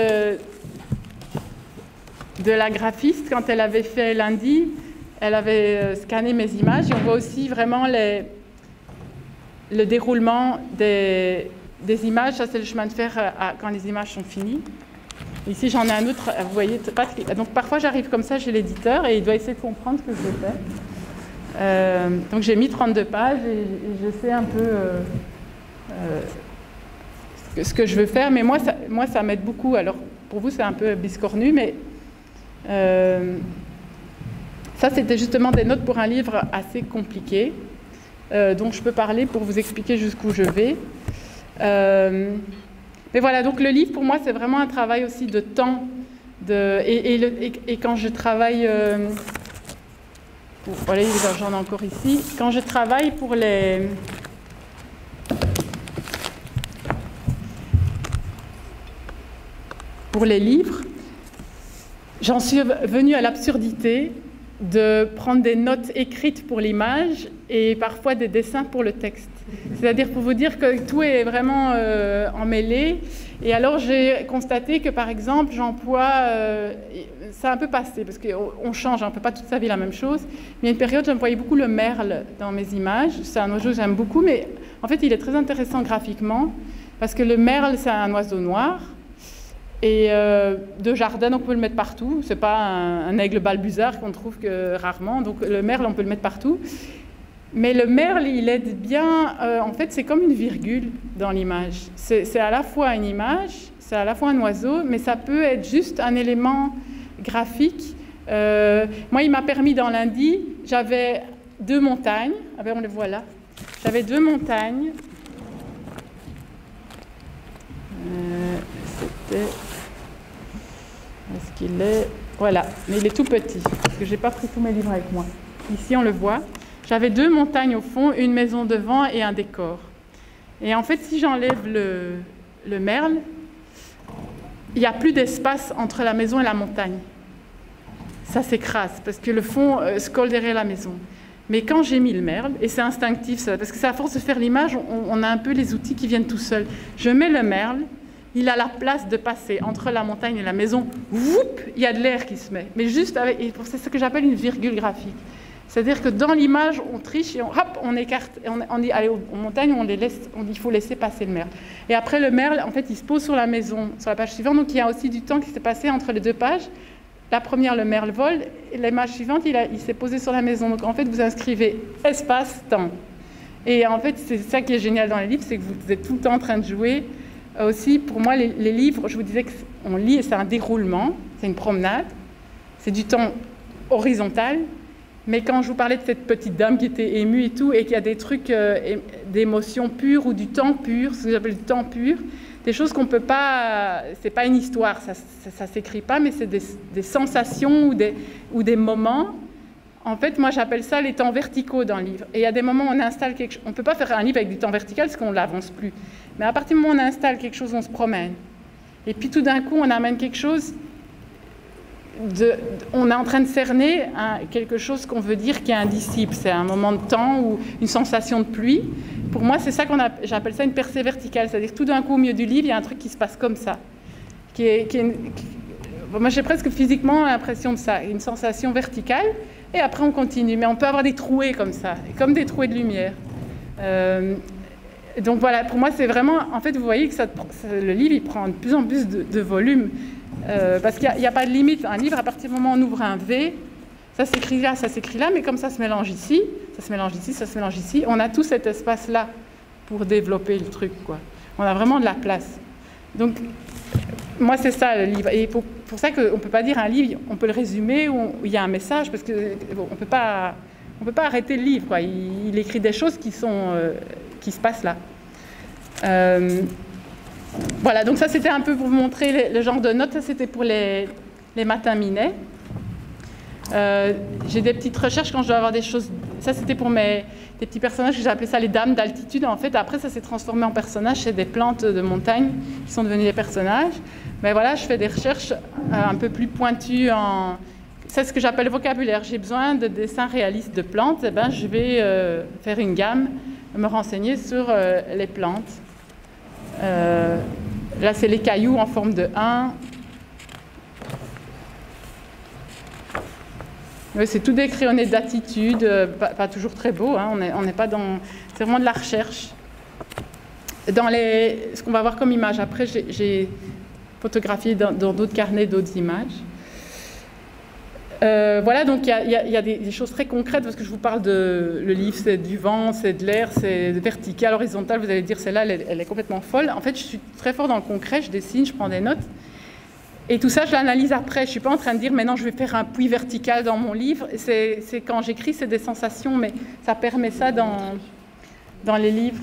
de la graphiste. Quand elle avait fait lundi, elle avait scanné mes images. Et on voit aussi vraiment le déroulement des images. Ça, c'est le chemin de fer quand les images sont finies. Ici, j'en ai un autre. Vous voyez, donc parfois, j'arrive comme ça chez l'éditeur et il doit essayer de comprendre ce que je vais faire. Donc, j'ai mis 32 pages et je sais un peu... ce que je veux faire, mais moi ça m'aide beaucoup. Alors, pour vous, c'est un peu biscornu, mais ça, c'était justement des notes pour un livre assez compliqué, dont je peux parler pour vous expliquer jusqu'où je vais. Mais voilà, donc le livre, pour moi, c'est vraiment un travail aussi de temps. Et quand je travaille... voilà, j'en ai encore ici. Quand je travaille pour les livres, j'en suis venue à l'absurdité de prendre des notes écrites pour l'image et parfois des dessins pour le texte. C'est-à-dire pour vous dire que tout est vraiment emmêlé. Et alors j'ai constaté que par exemple j'emploie, ça a un peu passé parce qu'on change, on ne fait pas toute sa vie la même chose. Mais il y a une période j'employais beaucoup le merle dans mes images. C'est un oiseau que j'aime beaucoup, mais en fait il est très intéressant graphiquement parce que le merle c'est un oiseau noir. Et de jardin, on peut le mettre partout. Ce n'est pas un aigle balbuzard qu'on trouve que rarement. Donc le merle, on peut le mettre partout. Mais le merle, il aide bien... en fait, c'est comme une virgule dans l'image. C'est à la fois une image, c'est à la fois un oiseau, mais ça peut être juste un élément graphique. Moi, il m'a permis dans lundi, j'avais 2 montagnes. Ah ben, on les voit là. J'avais 2 montagnes. C'était... Est-ce qu'il est... Voilà, mais il est tout petit, parce que je n'ai pas pris tous mes livres avec moi. Ici, on le voit. J'avais 2 montagnes au fond, une maison devant et un décor. Et en fait, si j'enlève le merle, il n'y a plus d'espace entre la maison et la montagne. Ça s'écrase, parce que le fond se colle derrière la maison. Mais quand j'ai mis le merle, et c'est instinctif, ça, parce que c'est à force de faire l'image, on a un peu les outils qui viennent tout seuls. Je mets le merle, il a la place de passer entre la montagne et la maison. Whoop, il y a de l'air qui se met. Mais juste avec, et c'est ce que j'appelle une virgule graphique. C'est-à-dire que dans l'image, on triche et on écarte. Et on dit, allez, aux montagnes, il faut laisser passer le merle. Et après, le merle, en fait, il se pose sur la maison, sur la page suivante. Donc, il y a aussi du temps qui s'est passé entre les 2 pages. La première, le merle vole. Et l'image suivante, il s'est posé sur la maison. Donc, en fait, vous inscrivez espace, temps. Et en fait, c'est ça qui est génial dans les livres, c'est que vous êtes tout le temps en train de jouer. Aussi, pour moi, les livres, je vous disais qu'on lit et c'est un déroulement, c'est une promenade, c'est du temps horizontal. Mais quand je vous parlais de cette petite dame qui était émue et tout, et qu'il y a des trucs d'émotions pures ou du temps pur, ce que j'appelle du temps pur, des choses qu'on ne peut pas... C'est pas une histoire, ça s'écrit pas, mais c'est des sensations ou des moments. En fait, moi, j'appelle ça les temps verticaux dans le livre. Et il y a des moments où on installe quelque chose... On ne peut pas faire un livre avec du temps vertical parce qu'on ne l'avance plus. Mais à partir du moment où on installe quelque chose, on se promène. Et puis tout d'un coup, on amène quelque chose... on est en train de cerner quelque chose qu'on veut dire qui est indicible. C'est un moment de temps ou une sensation de pluie. Pour moi, c'est ça j'appelle ça une percée verticale. C'est-à-dire que tout d'un coup, au milieu du livre, il y a un truc qui se passe comme ça. Moi, j'ai presque physiquement l'impression de ça, une sensation verticale. Et après, on continue. Mais on peut avoir des trouées comme ça, comme des trouées de lumière. Donc voilà, pour moi, c'est vraiment... En fait, vous voyez que le livre, il prend de plus en plus de volume. Parce qu'il n'y a pas de limite. Un livre, à partir du moment où on ouvre un V, ça s'écrit là, mais comme ça se mélange ici, ça se mélange ici, ça se mélange ici, on a tout cet espace-là pour développer le truc, quoi. On a vraiment de la place. Donc, moi, c'est ça, le livre. Et pour ça qu'on ne peut pas dire un livre, on peut le résumer, où il y a un message, parce qu'on ne peut pas arrêter le livre, quoi. Il écrit des choses qui se passent là. Voilà, donc ça c'était un peu pour vous montrer le genre de notes. Ça c'était pour les matins minets. J'ai des petites recherches quand je dois avoir des choses. Ça c'était pour des petits personnages que j'ai appelé ça les dames d'altitude. En fait, après ça s'est transformé en personnages. C'est des plantes de montagne qui sont devenues des personnages. Mais voilà, je fais des recherches un peu plus pointues. C'est ce que j'appelle le vocabulaire. J'ai besoin de dessins réalistes de plantes. Et ben, je vais faire une gamme, me renseigner sur les plantes. Là, c'est les cailloux en forme de 1. Oui, c'est tout décrayonné d'attitude, pas toujours très beau. Hein, on n'est pas dans... C'est vraiment de la recherche. Ce qu'on va voir comme image, après, j'ai photographié dans d'autres carnets, d'autres images. Voilà, donc il y a des choses très concrètes, parce que je vous parle le livre, c'est du vent, c'est de l'air, c'est vertical, horizontal, vous allez dire, celle-là, elle est complètement folle. En fait, je suis très fort dans le concret, je dessine, je prends des notes, et tout ça, je l'analyse après. Je ne suis pas en train de dire, maintenant, je vais faire un puits vertical dans mon livre. C'est quand j'écris, c'est des sensations, mais ça permet ça dans les livres.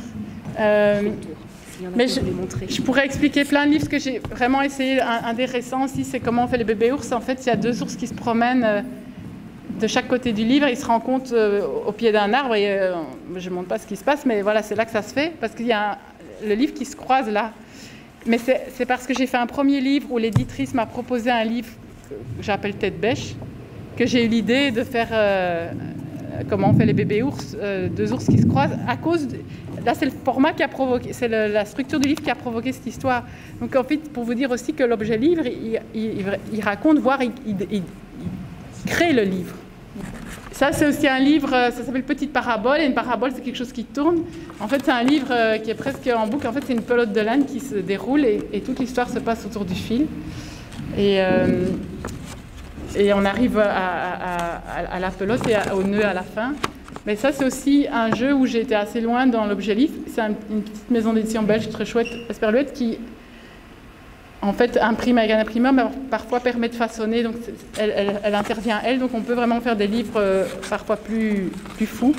Mais je pourrais expliquer plein de livres, ce que j'ai vraiment essayé. Un des récents aussi, c'est comment on fait les bébés ours. En fait, il y a 2 ours qui se promènent de chaque côté du livre. Ils se rencontrent au pied d'un arbre. Et, je ne montre pas ce qui se passe, mais voilà, c'est là que ça se fait. Parce qu'il y a le livre qui se croise là. Mais c'est parce que j'ai fait un premier livre où l'éditrice m'a proposé un livre que j'appelle Tête bêche, que j'ai eu l'idée de faire comment on fait les bébés ours, 2 ours qui se croisent, à cause là c'est le format qui a provoqué, c'est la structure du livre qui a provoqué cette histoire. Donc en fait, pour vous dire aussi que l'objet livre, il raconte, voire il crée le livre. Ça c'est aussi un livre, ça s'appelle Petite parabole, et une parabole c'est quelque chose qui tourne. En fait c'est un livre qui est presque en boucle, en fait c'est une pelote de laine qui se déroule et toute l'histoire se passe autour du fil. Et on arrive à la pelote et au nœud à la fin. Mais ça, c'est aussi un jeu où j'ai été assez loin dans l'objet livre. C'est une petite maison d'édition belge très chouette, Esperluette, qui, en fait, imprime avec un imprimeur, mais parfois permet de façonner. Donc, elle intervient, elle. Donc, on peut vraiment faire des livres parfois plus fous.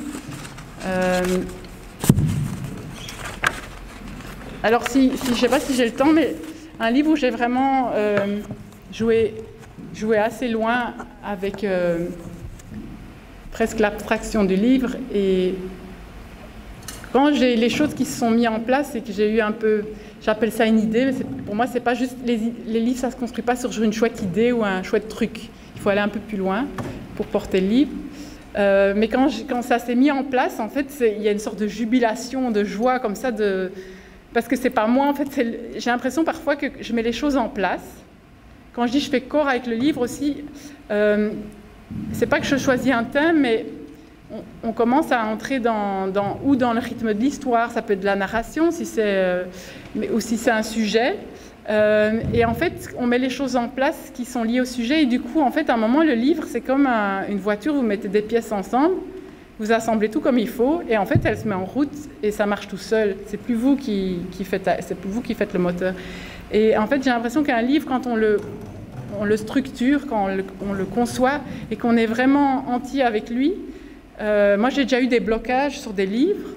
Alors, je ne sais pas si j'ai le temps, mais un livre où j'ai vraiment joué assez loin avec presque l'abstraction du livre, et quand j'ai les choses qui se sont mises en place et que j'ai eu un peu, j'appelle ça une idée, mais pour moi c'est pas juste les livres, ça se construit pas sur une chouette idée ou un chouette truc, il faut aller un peu plus loin pour porter le livre. Mais quand ça s'est mis en place, en fait il y a une sorte de jubilation, de joie comme ça, parce que c'est pas moi, en fait j'ai l'impression parfois que je mets les choses en place. Quand je dis je fais corps avec le livre aussi, c'est pas que je choisis un thème, mais on commence à entrer dans le rythme de l'histoire. Ça peut être de la narration, mais aussi c'est un sujet. Et en fait, on met les choses en place qui sont liées au sujet. Et du coup, en fait, à un moment, le livre, c'est comme une voiture, vous mettez des pièces ensemble, vous assemblez tout comme il faut, et en fait, elle se met en route et ça marche tout seul. C'est plus vous qui faites le moteur. Et en fait, j'ai l'impression qu'un livre, quand on le on le structure, quand on le conçoit et qu'on est vraiment entier avec lui. Moi, j'ai déjà eu des blocages sur des livres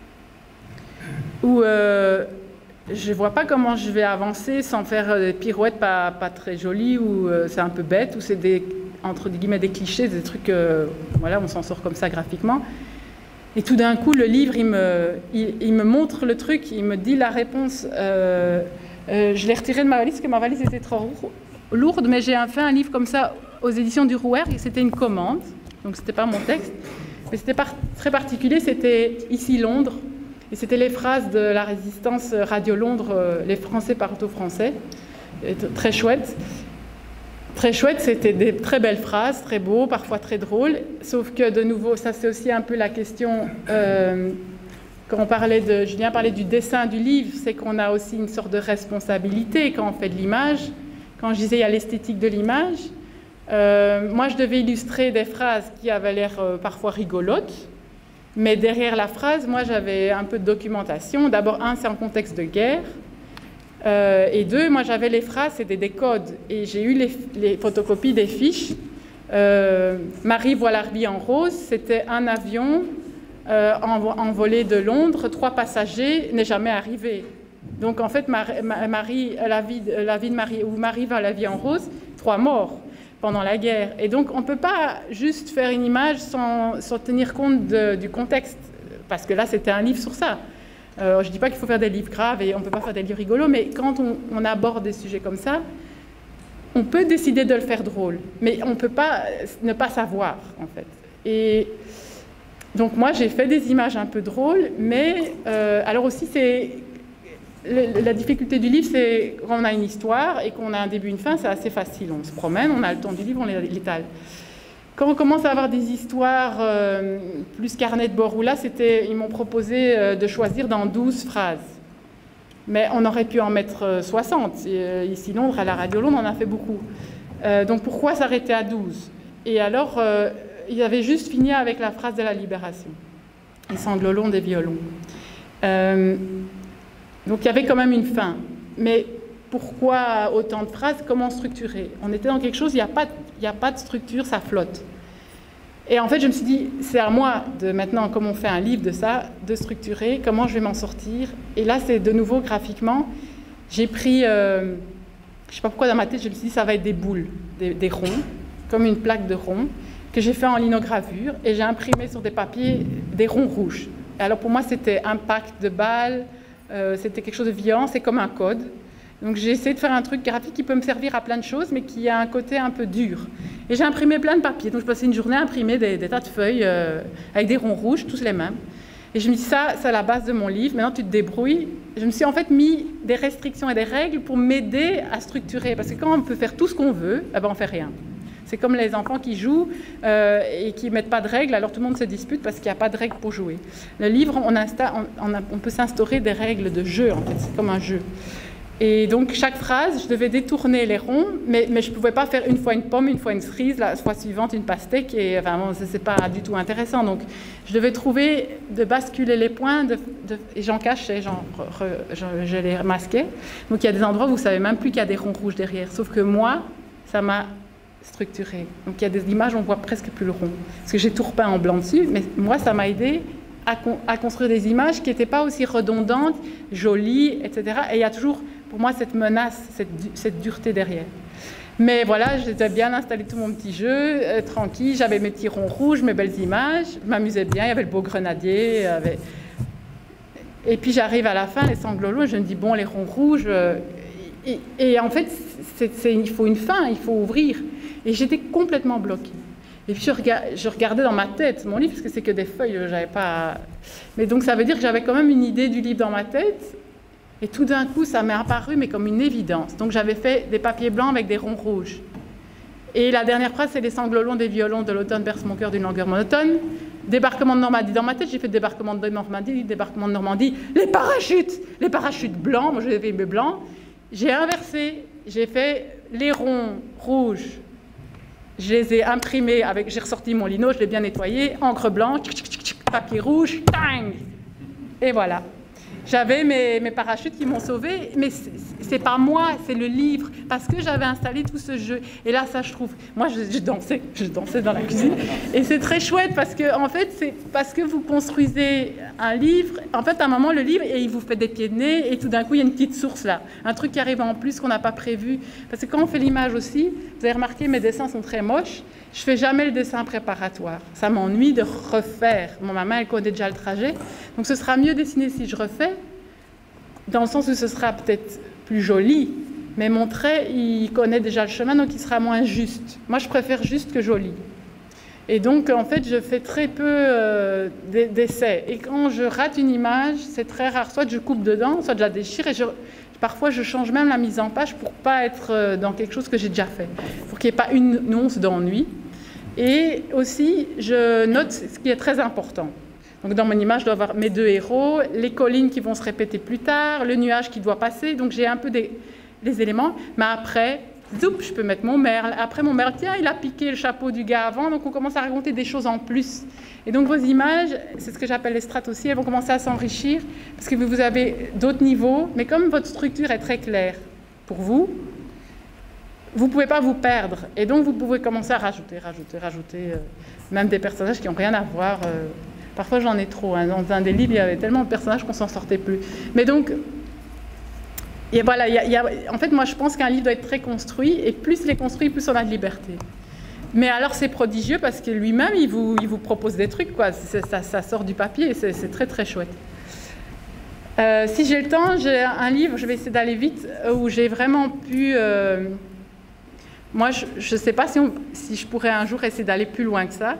où je ne vois pas comment je vais avancer sans faire des pirouettes pas très jolies, ou c'est un peu bête, ou c'est entre guillemets des clichés, des trucs, voilà, on s'en sort comme ça graphiquement. Et tout d'un coup, le livre, il me montre le truc, il me dit la réponse. Je l'ai retiré de ma valise parce que ma valise était trop lourde, mais j'ai fait un livre comme ça aux éditions du Rouergue, et c'était une commande, donc c'était pas mon texte, mais c'était très particulier, c'était ici Londres, et c'était les phrases de la résistance Radio Londres, les Français parlent aux Français, très chouette. Très chouette, c'était des très belles phrases, très beaux, parfois très drôles, sauf que de nouveau, ça c'est aussi un peu la question, quand Julien parlait du dessin du livre, c'est qu'on a aussi une sorte de responsabilité quand on fait de l'image. Quand je disais il y a l'esthétique de l'image, moi je devais illustrer des phrases qui avaient l'air parfois rigolotes, mais derrière la phrase, moi j'avais un peu de documentation. D'abord, c'est en contexte de guerre. Et deux, moi j'avais les phrases, c'était des codes, et j'ai eu les photocopies des fiches. Marie voit la vie en rose, c'était un avion envolé de Londres, 3 passagers, n'est jamais arrivé. Donc en fait, la vie de Marie, ou Marie voit la vie en rose, 3 morts pendant la guerre. Et donc on ne peut pas juste faire une image sans tenir compte du contexte, parce que là c'était un livre sur ça. Je ne dis pas qu'il faut faire des livres graves et on ne peut pas faire des livres rigolos, mais quand on aborde des sujets comme ça, on peut décider de le faire drôle, mais on ne peut pas ne pas savoir, en fait. Et donc moi, j'ai fait des images un peu drôles, mais alors aussi, la difficulté du livre, c'est quand on a une histoire et qu'on a un début, une fin, c'est assez facile. On se promène, on a le temps du livre, on l'étale. Quand on commence à avoir des histoires plus carnet de bord, où là, ils m'ont proposé de choisir dans 12 phrases. Mais on aurait pu en mettre 60. Ici, Londres, à la Radio Londres, on en a fait beaucoup. Donc pourquoi s'arrêter à 12? Et alors, il avait juste fini avec la phrase de la libération. Les sanglots longs des violons. Donc il y avait quand même une fin. Mais pourquoi autant de phrases? Comment structurer? On était dans quelque chose, il n'y a pas de structure, ça flotte. Et en fait, je me suis dit, c'est à moi, maintenant, comme on fait un livre de ça, de structurer, comment je vais m'en sortir. Et là, c'est de nouveau graphiquement. J'ai pris, je ne sais pas pourquoi dans ma tête, je me suis dit, ça va être des boules, des ronds, comme une plaque de ronds, que j'ai fait en linogravure, et j'ai imprimé sur des papiers des ronds rouges. Et alors pour moi, c'était impact de balles, c'était quelque chose de violent, c'est comme un code. Donc j'ai essayé de faire un truc graphique qui peut me servir à plein de choses, mais qui a un côté un peu dur. Et j'ai imprimé plein de papiers. Donc je passais une journée à imprimer des tas de feuilles avec des ronds rouges, tous les mêmes. Et je me dis, ça, c'est la base de mon livre. Maintenant, tu te débrouilles. Je me suis en fait mis des restrictions et des règles pour m'aider à structurer. Parce que quand on peut faire tout ce qu'on veut, eh ben, on ne fait rien. C'est comme les enfants qui jouent et qui ne mettent pas de règles, alors tout le monde se dispute parce qu'il n'y a pas de règles pour jouer. Le livre, on peut s'instaurer des règles de jeu, en fait. C'est comme un jeu. Et donc, chaque phrase, je devais détourner les ronds, mais je ne pouvais pas faire une fois une pomme, une fois une cerise, la fois suivante une pastèque, et enfin, bon, ce n'est pas du tout intéressant. Donc, je devais trouver de basculer les points, et j'en cachais, je les masquais. Donc, il y a des endroits où vous ne savez même plus qu'il y a des ronds rouges derrière. Sauf que moi, ça m'a structuré. Donc, il y a des images où on ne voit presque plus le rond. Parce que j'ai tout repeint en blanc dessus, mais moi, ça m'a aidé à construire des images qui n'étaient pas aussi redondantes, jolies, etc. Et il y a toujours, pour moi, cette menace, cette dureté derrière. Mais voilà, j'étais bien installé tout mon petit jeu, tranquille, j'avais mes petits ronds rouges, mes belles images, je m'amusais bien, il y avait le beau grenadier. Et puis j'arrive à la fin, les sanglots longs, je me dis, bon, les ronds rouges... Et en fait, il faut une fin, il faut ouvrir. Et j'étais complètement bloquée. Et puis je regardais dans ma tête mon livre, parce que c'est que des feuilles, j'avais pas... Mais donc ça veut dire que j'avais quand même une idée du livre dans ma tête, et tout d'un coup ça m'est apparu, mais comme une évidence. Donc j'avais fait des papiers blancs avec des ronds rouges. Et la dernière phrase, c'est les sanglots longs des violons de l'automne bercent mon cœur d'une langueur monotone. Débarquement de Normandie. Dans ma tête, j'ai fait débarquement de Normandie, les parachutes blancs, moi j'avais mes blancs. J'ai inversé, j'ai fait les ronds rouges. Je les ai imprimés, j'ai ressorti mon lino, je l'ai bien nettoyé, encre blanche, papier rouge, tang. Et voilà. J'avais mes parachutes qui m'ont sauvée, mais c'est pas moi, c'est le livre, parce que j'avais installé tout ce jeu. Et là, ça, je trouve, moi, je dansais dans la cuisine, et c'est très chouette, parce que, en fait, c'est parce que vous construisez un livre, en fait, à un moment, le livre, et il vous fait des pieds de nez, et tout d'un coup, il y a une petite source là, un truc qui arrive en plus qu'on n'a pas prévu. Parce que quand on fait l'image aussi, vous avez remarqué, mes dessins sont très moches, je fais jamais le dessin préparatoire. Ça m'ennuie de refaire. Ma main, elle connaît déjà le trajet. Donc, ce sera mieux dessiné si je refais, dans le sens où ce sera peut-être plus joli, mais mon trait, il connaît déjà le chemin, donc il sera moins juste. Moi, je préfère juste que joli. Et donc, en fait, je fais très peu d'essais. Et quand je rate une image, c'est très rare. Soit je coupe dedans, soit je la déchire, et parfois, je change même la mise en page pour ne pas être dans quelque chose que j'ai déjà fait, pour qu'il n'y ait pas une once d'ennui. Et aussi, je note ce qui est très important. Donc, dans mon image, je dois avoir mes deux héros, les collines qui vont se répéter plus tard, le nuage qui doit passer. Donc, j'ai un peu des éléments. Mais après, zoup, je peux mettre mon merle. Après, mon merle, tiens, il a piqué le chapeau du gars avant. Donc, on commence à raconter des choses en plus. Et donc, vos images, c'est ce que j'appelle les strates aussi, elles vont commencer à s'enrichir parce que vous avez d'autres niveaux. Mais comme votre structure est très claire pour vous, vous ne pouvez pas vous perdre. Et donc, vous pouvez commencer à rajouter, même des personnages qui n'ont rien à voir. Parfois, j'en ai trop. Hein. Dans un des livres, il y avait tellement de personnages qu'on ne s'en sortait plus. Mais donc, et voilà, en fait, moi, je pense qu'un livre doit être très construit. Et plus il est construit, plus on a de liberté. Mais alors, c'est prodigieux parce que lui-même, il vous propose des trucs, quoi. Ça sort du papier. C'est très, très chouette. Si j'ai le temps, j'ai un livre, je vais essayer d'aller vite, où j'ai vraiment pu... moi, je ne sais pas si je pourrais un jour essayer d'aller plus loin que ça.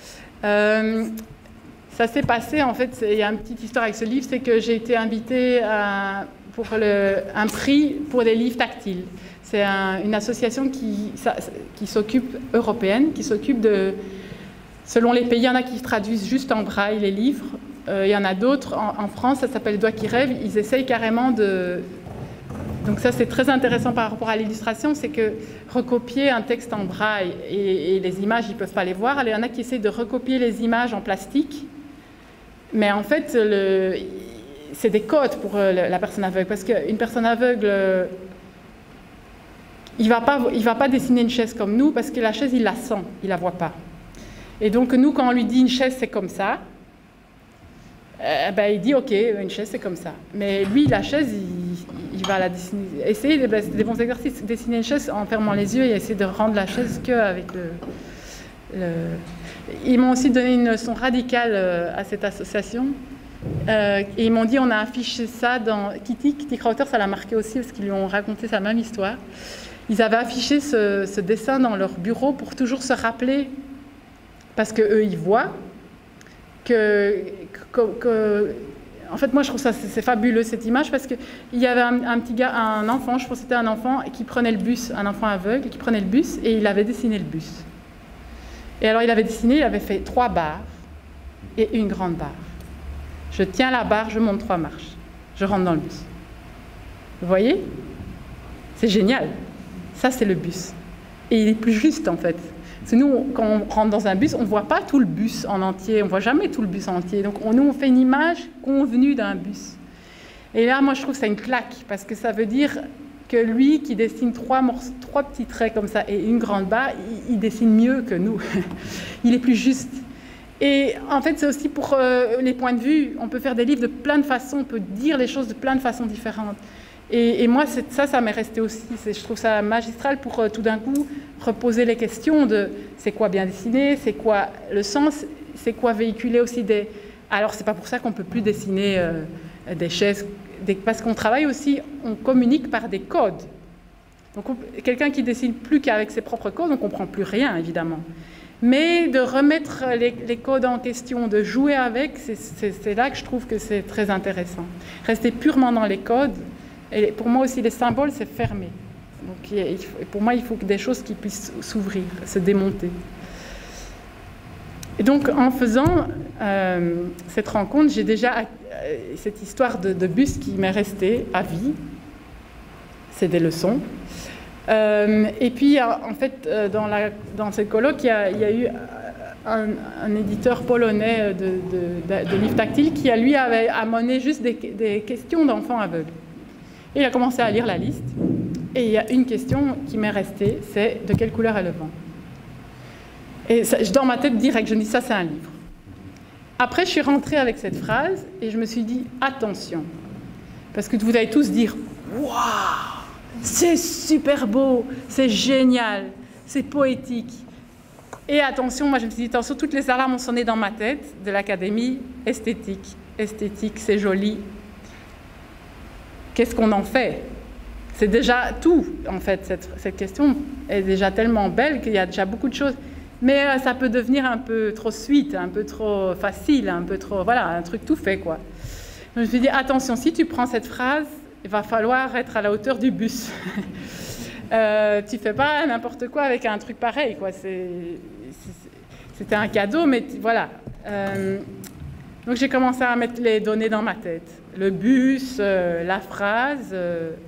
Ça s'est passé, en fait, il y a une petite histoire avec ce livre, c'est que j'ai été invitée pour un prix pour des livres tactiles. C'est une association qui s'occupe, européenne, qui s'occupe de... Selon les pays, il y en a qui traduisent juste en braille les livres. Il y en a d'autres, en France, ça s'appelle Doigts qui rêvent, ils essayent carrément de... Donc ça, c'est très intéressant par rapport à l'illustration, c'est que recopier un texte en braille et les images, ils ne peuvent pas les voir. Alors, il y en a qui essayent de recopier les images en plastique, mais en fait, c'est des codes pour la personne aveugle, parce qu'une personne aveugle, il ne va pas dessiner une chaise comme nous, parce que la chaise, il la sent, il ne la voit pas. Et donc, nous, quand on lui dit une chaise, c'est comme ça, il dit, OK, une chaise, c'est comme ça. Mais lui, la chaise, il va la dessiner. Essayer des bons exercices, dessiner une chaise en fermant les yeux et essayer de rendre la chaise qu'avec Ils m'ont aussi donné une leçon radicale à cette association. Et ils m'ont dit, on a affiché ça dans... Kitty Crowther, ça l'a marqué aussi parce qu'ils lui ont raconté sa même histoire. Ils avaient affiché ce dessin dans leur bureau pour toujours se rappeler, parce qu'eux, ils voient, en fait, moi, je trouve ça c'est fabuleux, cette image, parce qu'il y avait un petit gars, un enfant, je pense que c'était un enfant, qui prenait le bus, un enfant aveugle, qui prenait le bus, et il avait dessiné le bus. Et alors, il avait fait 3 barres et une grande barre. Je tiens la barre, je monte 3 marches. Je rentre dans le bus. Vous voyez? C'est génial. Ça, c'est le bus. Et il est plus juste, en fait. Parce que nous, quand on rentre dans un bus, on ne voit pas tout le bus en entier. On ne voit jamais tout le bus en entier. Donc, nous, on fait une image convenue d'un bus. Et là, moi, je trouve que c'est une claque. Parce que ça veut dire que lui, qui dessine 3 petits traits comme ça et une grande barre, il dessine mieux que nous. Il est plus juste. Et en fait, c'est aussi pour les points de vue. On peut faire des livres de plein de façons. On peut dire les choses de plein de façons différentes. Et moi, ça m'est resté aussi. Je trouve ça magistral pour tout d'un coup reposer les questions de c'est quoi bien dessiner, c'est quoi le sens, c'est quoi véhiculer aussi des... Alors, c'est pas pour ça qu'on peut plus dessiner des chaises, parce qu'on travaille aussi, on communique par des codes. Donc, quelqu'un qui dessine plus qu'avec ses propres codes, on ne comprend plus rien, évidemment. Mais de remettre les codes en question, de jouer avec, c'est là que je trouve que c'est très intéressant. Rester purement dans les codes. Et pour moi aussi, les symboles, c'est fermé. Donc, pour moi, il faut que des choses qui puissent s'ouvrir, se démonter. Et donc, en faisant cette rencontre, j'ai déjà cette histoire de bus qui m'est restée à vie. C'est des leçons. Et puis, en fait, dans ce colloque, il y a eu un éditeur polonais de livres tactiles qui, lui, avait amené juste des questions d'enfants aveugles. Et il a commencé à lire la liste. Et il y a une question qui m'est restée, c'est « De quelle couleur est le vent ?» Et ça, dans ma tête, direct, je me dis « Ça, c'est un livre. » Après, je suis rentrée avec cette phrase et je me suis dit « Attention !» Parce que vous allez tous dire « Waouh, c'est super beau, c'est génial, c'est poétique. » Et attention, moi je me suis dit, attention, toutes les alarmes ont sonné dans ma tête de l'académie esthétique. Esthétique, c'est joli. Qu'est-ce qu'on en fait? C'est déjà tout, en fait, cette question est déjà tellement belle qu'il y a déjà beaucoup de choses. Mais ça peut devenir un peu trop sweet, un peu trop facile, un peu trop, voilà, un truc tout fait, quoi. Donc je me suis dit, attention, si tu prends cette phrase, il va falloir être à la hauteur du bus. Tu fais pas n'importe quoi avec un truc pareil, quoi. C'était un cadeau, mais voilà. Donc j'ai commencé à mettre les données dans ma tête. Le bus, la phrase.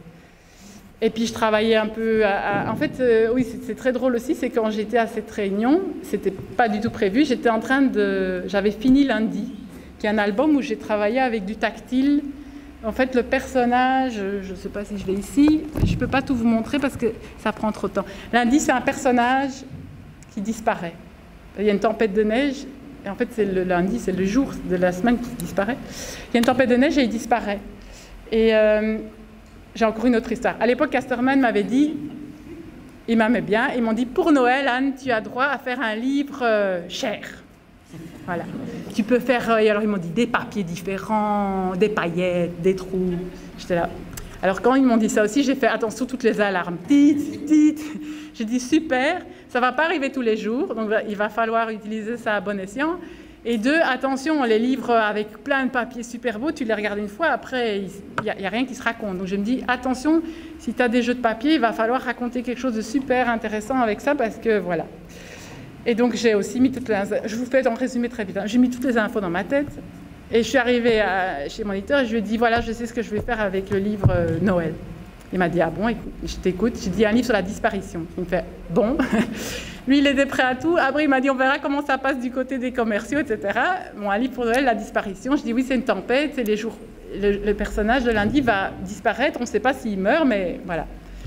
Et puis je travaillais un peu. En fait, oui, c'est très drôle aussi, c'est quand j'étais à cette réunion, c'était pas du tout prévu. J'étais en train de. J'avais fini Lundi, qui est un album où j'ai travaillé avec du tactile. En fait, le personnage, je ne sais pas si je l'ai ici, je ne peux pas tout vous montrer parce que ça prend trop de temps. Lundi, c'est un personnage qui disparaît. Il y a une tempête de neige, et en fait, c'est le lundi, c'est le jour de la semaine qui disparaît. Il y a une tempête de neige et il disparaît. Et j'ai encore une autre histoire. À l'époque, Casterman m'avait dit, il m'aimait bien, ils m'ont dit, pour Noël, Anne, tu as droit à faire un livre cher. Voilà. Tu peux faire, et alors ils m'ont dit des papiers différents, des paillettes, des trous. J'étais là. Alors quand ils m'ont dit ça aussi, j'ai fait attention toutes les alarmes. Tit. J'ai dit super, ça ne va pas arriver tous les jours, donc il va falloir utiliser ça à bon escient. Et deux, attention, les livres avec plein de papiers super beaux, tu les regardes une fois, après, il n'y a rien qui se raconte. Donc je me dis, attention, si tu as des jeux de papier, il va falloir raconter quelque chose de super intéressant avec ça, parce que voilà. Et donc, j'ai aussi mis toutes les infos. Je vous fais en résumé très vite. J'ai mis toutes les infos dans ma tête. Et je suis arrivée chez mon éditeur et je lui ai dit, voilà, je sais ce que je vais faire avec le livre Noël. Il m'a dit, ah bon, écoute, je t'écoute. J'ai dit, un livre sur la disparition. Il me fait, bon. Lui, il était prêt à tout. Après, il m'a dit, on verra comment ça passe du côté des commerciaux, etc. Bon, un livre pour Noël, la disparition. Je dis, oui, c'est une tempête. C'est les jours. Le personnage de Lundi va disparaître. On ne sait pas s'il meurt, mais voilà.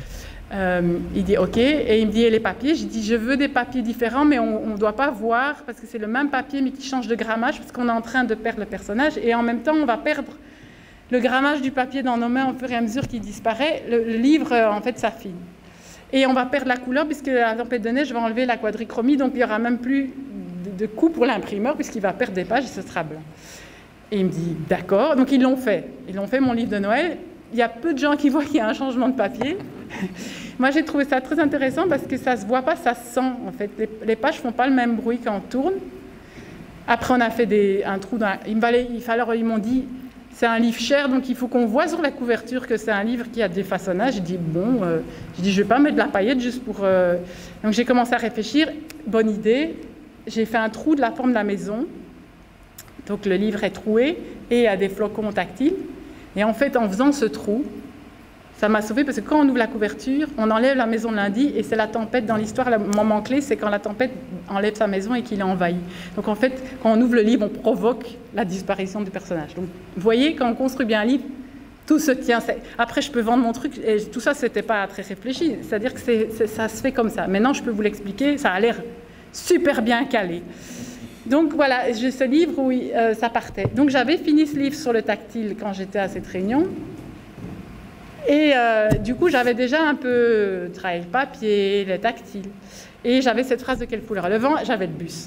Il dit OK, et il me dit et les papiers. J'ai dit je veux des papiers différents, mais on ne doit pas voir parce que c'est le même papier mais qui change de grammage parce qu'on est en train de perdre le personnage et en même temps on va perdre le grammage du papier dans nos mains au fur et à mesure qu'il disparaît. Le livre en fait s'affine et on va perdre la couleur puisque la tempête de neige va enlever la quadrichromie, donc il n'y aura même plus de coût pour l'imprimeur puisqu'il va perdre des pages et ce sera blanc. Et il me dit d'accord, donc ils l'ont fait mon livre de Noël. Il y a peu de gens qui voient qu'il y a un changement de papier. Moi, j'ai trouvé ça très intéressant parce que ça ne se voit pas, ça se sent, en fait. Les pages ne font pas le même bruit quand on tourne. Après, on a fait un trou dans... Ils m'ont dit, c'est un livre cher, donc il faut qu'on voit sur la couverture que c'est un livre qui a des façonnages. J'ai dit, bon, je ne vais pas mettre de la paillette juste pour... Donc, j'ai commencé à réfléchir. Bonne idée. J'ai fait un trou de la forme de la maison. Donc, le livre est troué et il y a des flocons tactiles. Et en fait, en faisant ce trou, ça m'a sauvée parce que quand on ouvre la couverture, on enlève la maison de Lundi et c'est la tempête dans l'histoire. Le moment clé, c'est quand la tempête enlève sa maison et qu'il est envahi. Donc en fait, quand on ouvre le livre, on provoque la disparition du personnage. Donc vous voyez, quand on construit bien un livre, tout se tient. Après, je peux vendre mon truc et tout ça, c'était pas très réfléchi. C'est-à-dire que ça se fait comme ça. Maintenant, je peux vous l'expliquer. Ça a l'air super bien calé. Donc voilà, j'ai ce livre où ça partait. Donc j'avais fini ce livre sur le tactile quand j'étais à cette réunion. Et du coup, j'avais déjà un peu travaillé le papier, le tactile. Et j'avais cette phrase de quelle couleur est le vent, j'avais le bus.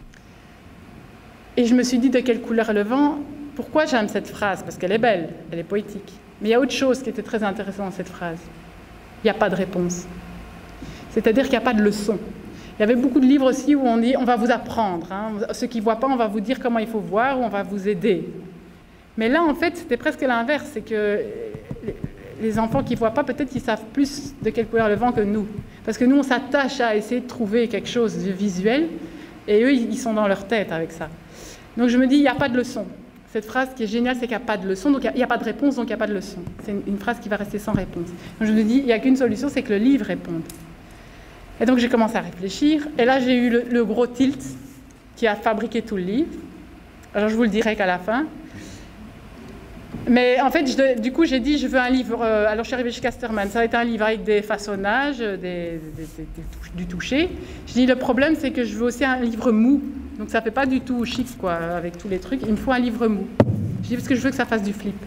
Et je me suis dit de quelle couleur est le vent. Pourquoi j'aime cette phrase? Parce qu'elle est belle, elle est poétique. Mais il y a autre chose qui était très intéressant dans cette phrase. Il n'y a pas de réponse. C'est-à-dire qu'il n'y a pas de leçon. Il y avait beaucoup de livres aussi où on dit on va vous apprendre. Hein. Ceux qui ne voient pas, on va vous dire comment il faut voir ou on va vous aider. Mais là, en fait, c'était presque l'inverse. C'est que les enfants qui ne voient pas, peut-être qu'ils savent plus de quelle couleur le vent que nous. Parce que nous, on s'attache à essayer de trouver quelque chose de visuel. Et eux, ils sont dans leur tête avec ça. Donc je me dis, il n'y a pas de leçon. Cette phrase qui est géniale, c'est qu'il n'y a pas de leçon, donc il n'y a pas de réponse, donc il n'y a pas de leçon. C'est une phrase qui va rester sans réponse. Donc je me dis, il n'y a qu'une solution, c'est que le livre réponde. Et donc j'ai commencé à réfléchir, et là j'ai eu le gros tilt. qui a fabriqué tout le livre. Alors, je vous le dirai qu'à la fin. Mais en fait, du coup, j'ai dit, je veux un livre... alors, je suis arrivée chez Casterman. Ça va être un livre avec des façonnages, du toucher. Je dis, le problème, c'est que je veux aussi un livre mou. Donc, ça ne fait pas du tout chic, quoi, avec tous les trucs. Il me faut un livre mou. Je dis, parce que je veux que ça fasse du flip.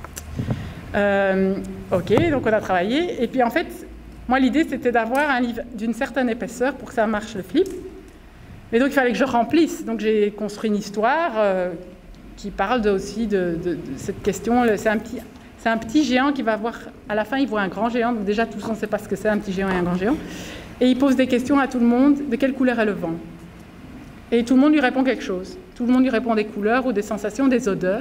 Ok, donc on a travaillé. Et puis, en fait, moi, l'idée, c'était d'avoir un livre d'une certaine épaisseur pour que ça marche, le flip. Mais donc, il fallait que je remplisse. Donc, j'ai construit une histoire... qui parle aussi de cette question. C'est un petit géant qui va voir, à la fin, il voit un grand géant. Donc déjà, tous on ne sait pas ce que c'est, un petit géant et un grand géant. Et il pose des questions à tout le monde. De quelle couleur est le vent? Et tout le monde lui répond quelque chose. Tout le monde lui répond des couleurs ou des sensations, des odeurs.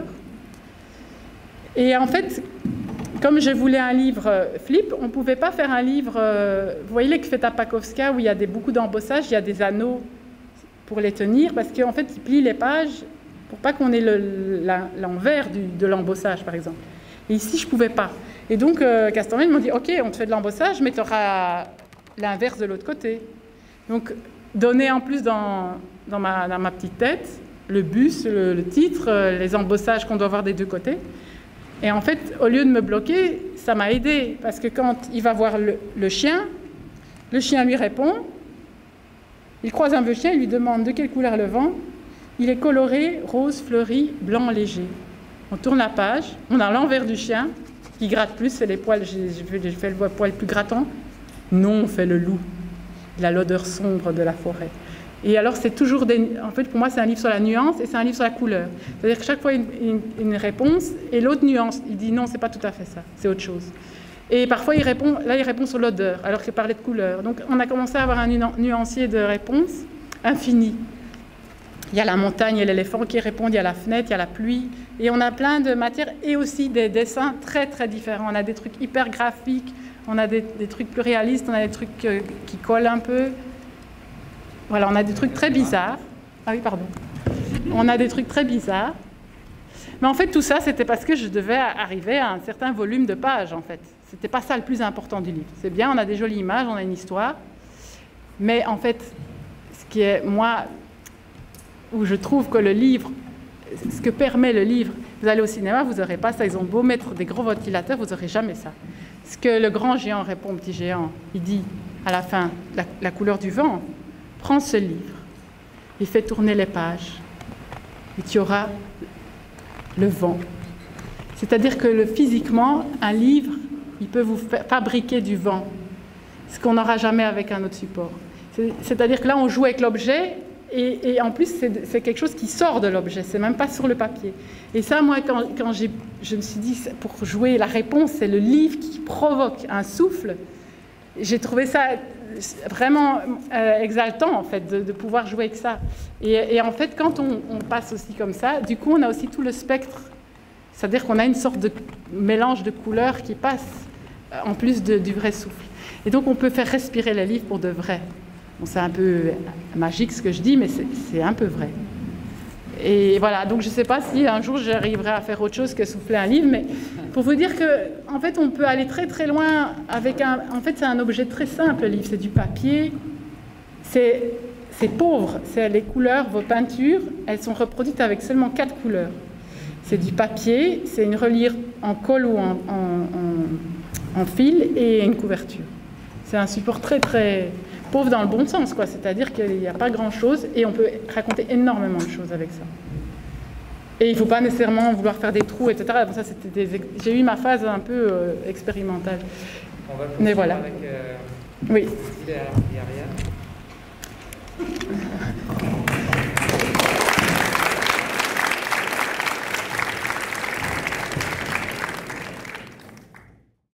Et en fait, comme je voulais un livre flip, on ne pouvait pas faire un livre... vous voyez les Květa Pakowska, où il y a beaucoup d'embossages, il y a des anneaux pour les tenir, parce qu'en fait, ils plient les pages pour pas qu'on ait l'envers de l'embossage, par exemple. Et ici, je ne pouvais pas. Et donc, Casterman m'a dit, OK, on te fait de l'embossage, mais tu auras l'inverse de l'autre côté. Donc, donner en plus dans ma petite tête, le bus, le titre, les embossages qu'on doit avoir des deux côtés. Et en fait, au lieu de me bloquer, ça m'a aidé. Parce que quand il va voir le chien lui répond, il croise un vieux chien, il lui demande de quelle couleur le vent. Il est coloré, rose, fleuri, blanc, léger. On tourne la page, on a l'envers du chien, qui gratte plus, c'est les poils, j'ai fait le poil plus grattant. Non, on fait le loup. Il a l'odeur sombre de la forêt. Et alors, c'est toujours en fait, pour moi, c'est un livre sur la nuance et c'est un livre sur la couleur. C'est-à-dire que chaque fois, une réponse et l'autre nuance. Il dit non, c'est pas tout à fait ça, c'est autre chose. Et parfois, il répond sur l'odeur, alors qu'il parlait de couleur. Donc, on a commencé à avoir un nuancier de réponses infini. Il y a la montagne et l'éléphant qui répondent, il y a la fenêtre, il y a la pluie. Et on a plein de matières et aussi des dessins très, très différents. On a des trucs hyper graphiques, on a des trucs plus réalistes, on a des trucs qui collent un peu. Voilà, on a des trucs très bizarres. Ah oui, pardon. On a des trucs très bizarres. Mais en fait, tout ça, c'était parce que je devais arriver à un certain volume de pages, en fait. C'était pas ça le plus important du livre. C'est bien, on a des jolies images, on a une histoire. Mais en fait, ce qui est, moi... où je trouve que le livre, ce que permet le livre, vous allez au cinéma, vous n'aurez pas ça, ils ont beau mettre des gros ventilateurs, vous n'aurez jamais ça. Ce que le grand géant répond au petit géant, il dit à la fin, la couleur du vent, prends ce livre et fais tourner les pages et tu auras le vent. C'est-à-dire que physiquement, un livre, il peut vous fabriquer du vent, ce qu'on n'aura jamais avec un autre support. C'est-à-dire que là, on joue avec l'objet. Et en plus, c'est quelque chose qui sort de l'objet, c'est même pas sur le papier. Et ça, moi, quand je me suis dit, pour jouer la réponse, c'est le livre qui provoque un souffle, j'ai trouvé ça vraiment exaltant, en fait, de pouvoir jouer avec ça. Et en fait, quand on passe aussi comme ça, du coup, on a aussi tout le spectre. C'est-à-dire qu'on a une sorte de mélange de couleurs qui passe, en plus du vrai souffle. Et donc, on peut faire respirer le livre pour de vrai. Bon, c'est un peu magique ce que je dis, mais c'est un peu vrai. Et voilà, donc je ne sais pas si un jour j'arriverai à faire autre chose que souffler un livre, mais pour vous dire qu'en fait, on peut aller très très loin avec en fait, c'est un objet très simple, le livre, c'est du papier, c'est pauvre, c'est les couleurs, vos peintures, elles sont reproduites avec seulement 4 couleurs. C'est du papier, c'est une reliure en colle ou en fil et une couverture. C'est un support très très... pauvre dans le bon sens, quoi. C'est-à-dire qu'il n'y a pas grand-chose et on peut raconter énormément de choses avec ça. Et il ne faut pas nécessairement vouloir faire des trous, etc. Bon, ça, j'ai eu ma phase un peu expérimentale. On va mais voilà. Avec oui. Ariane.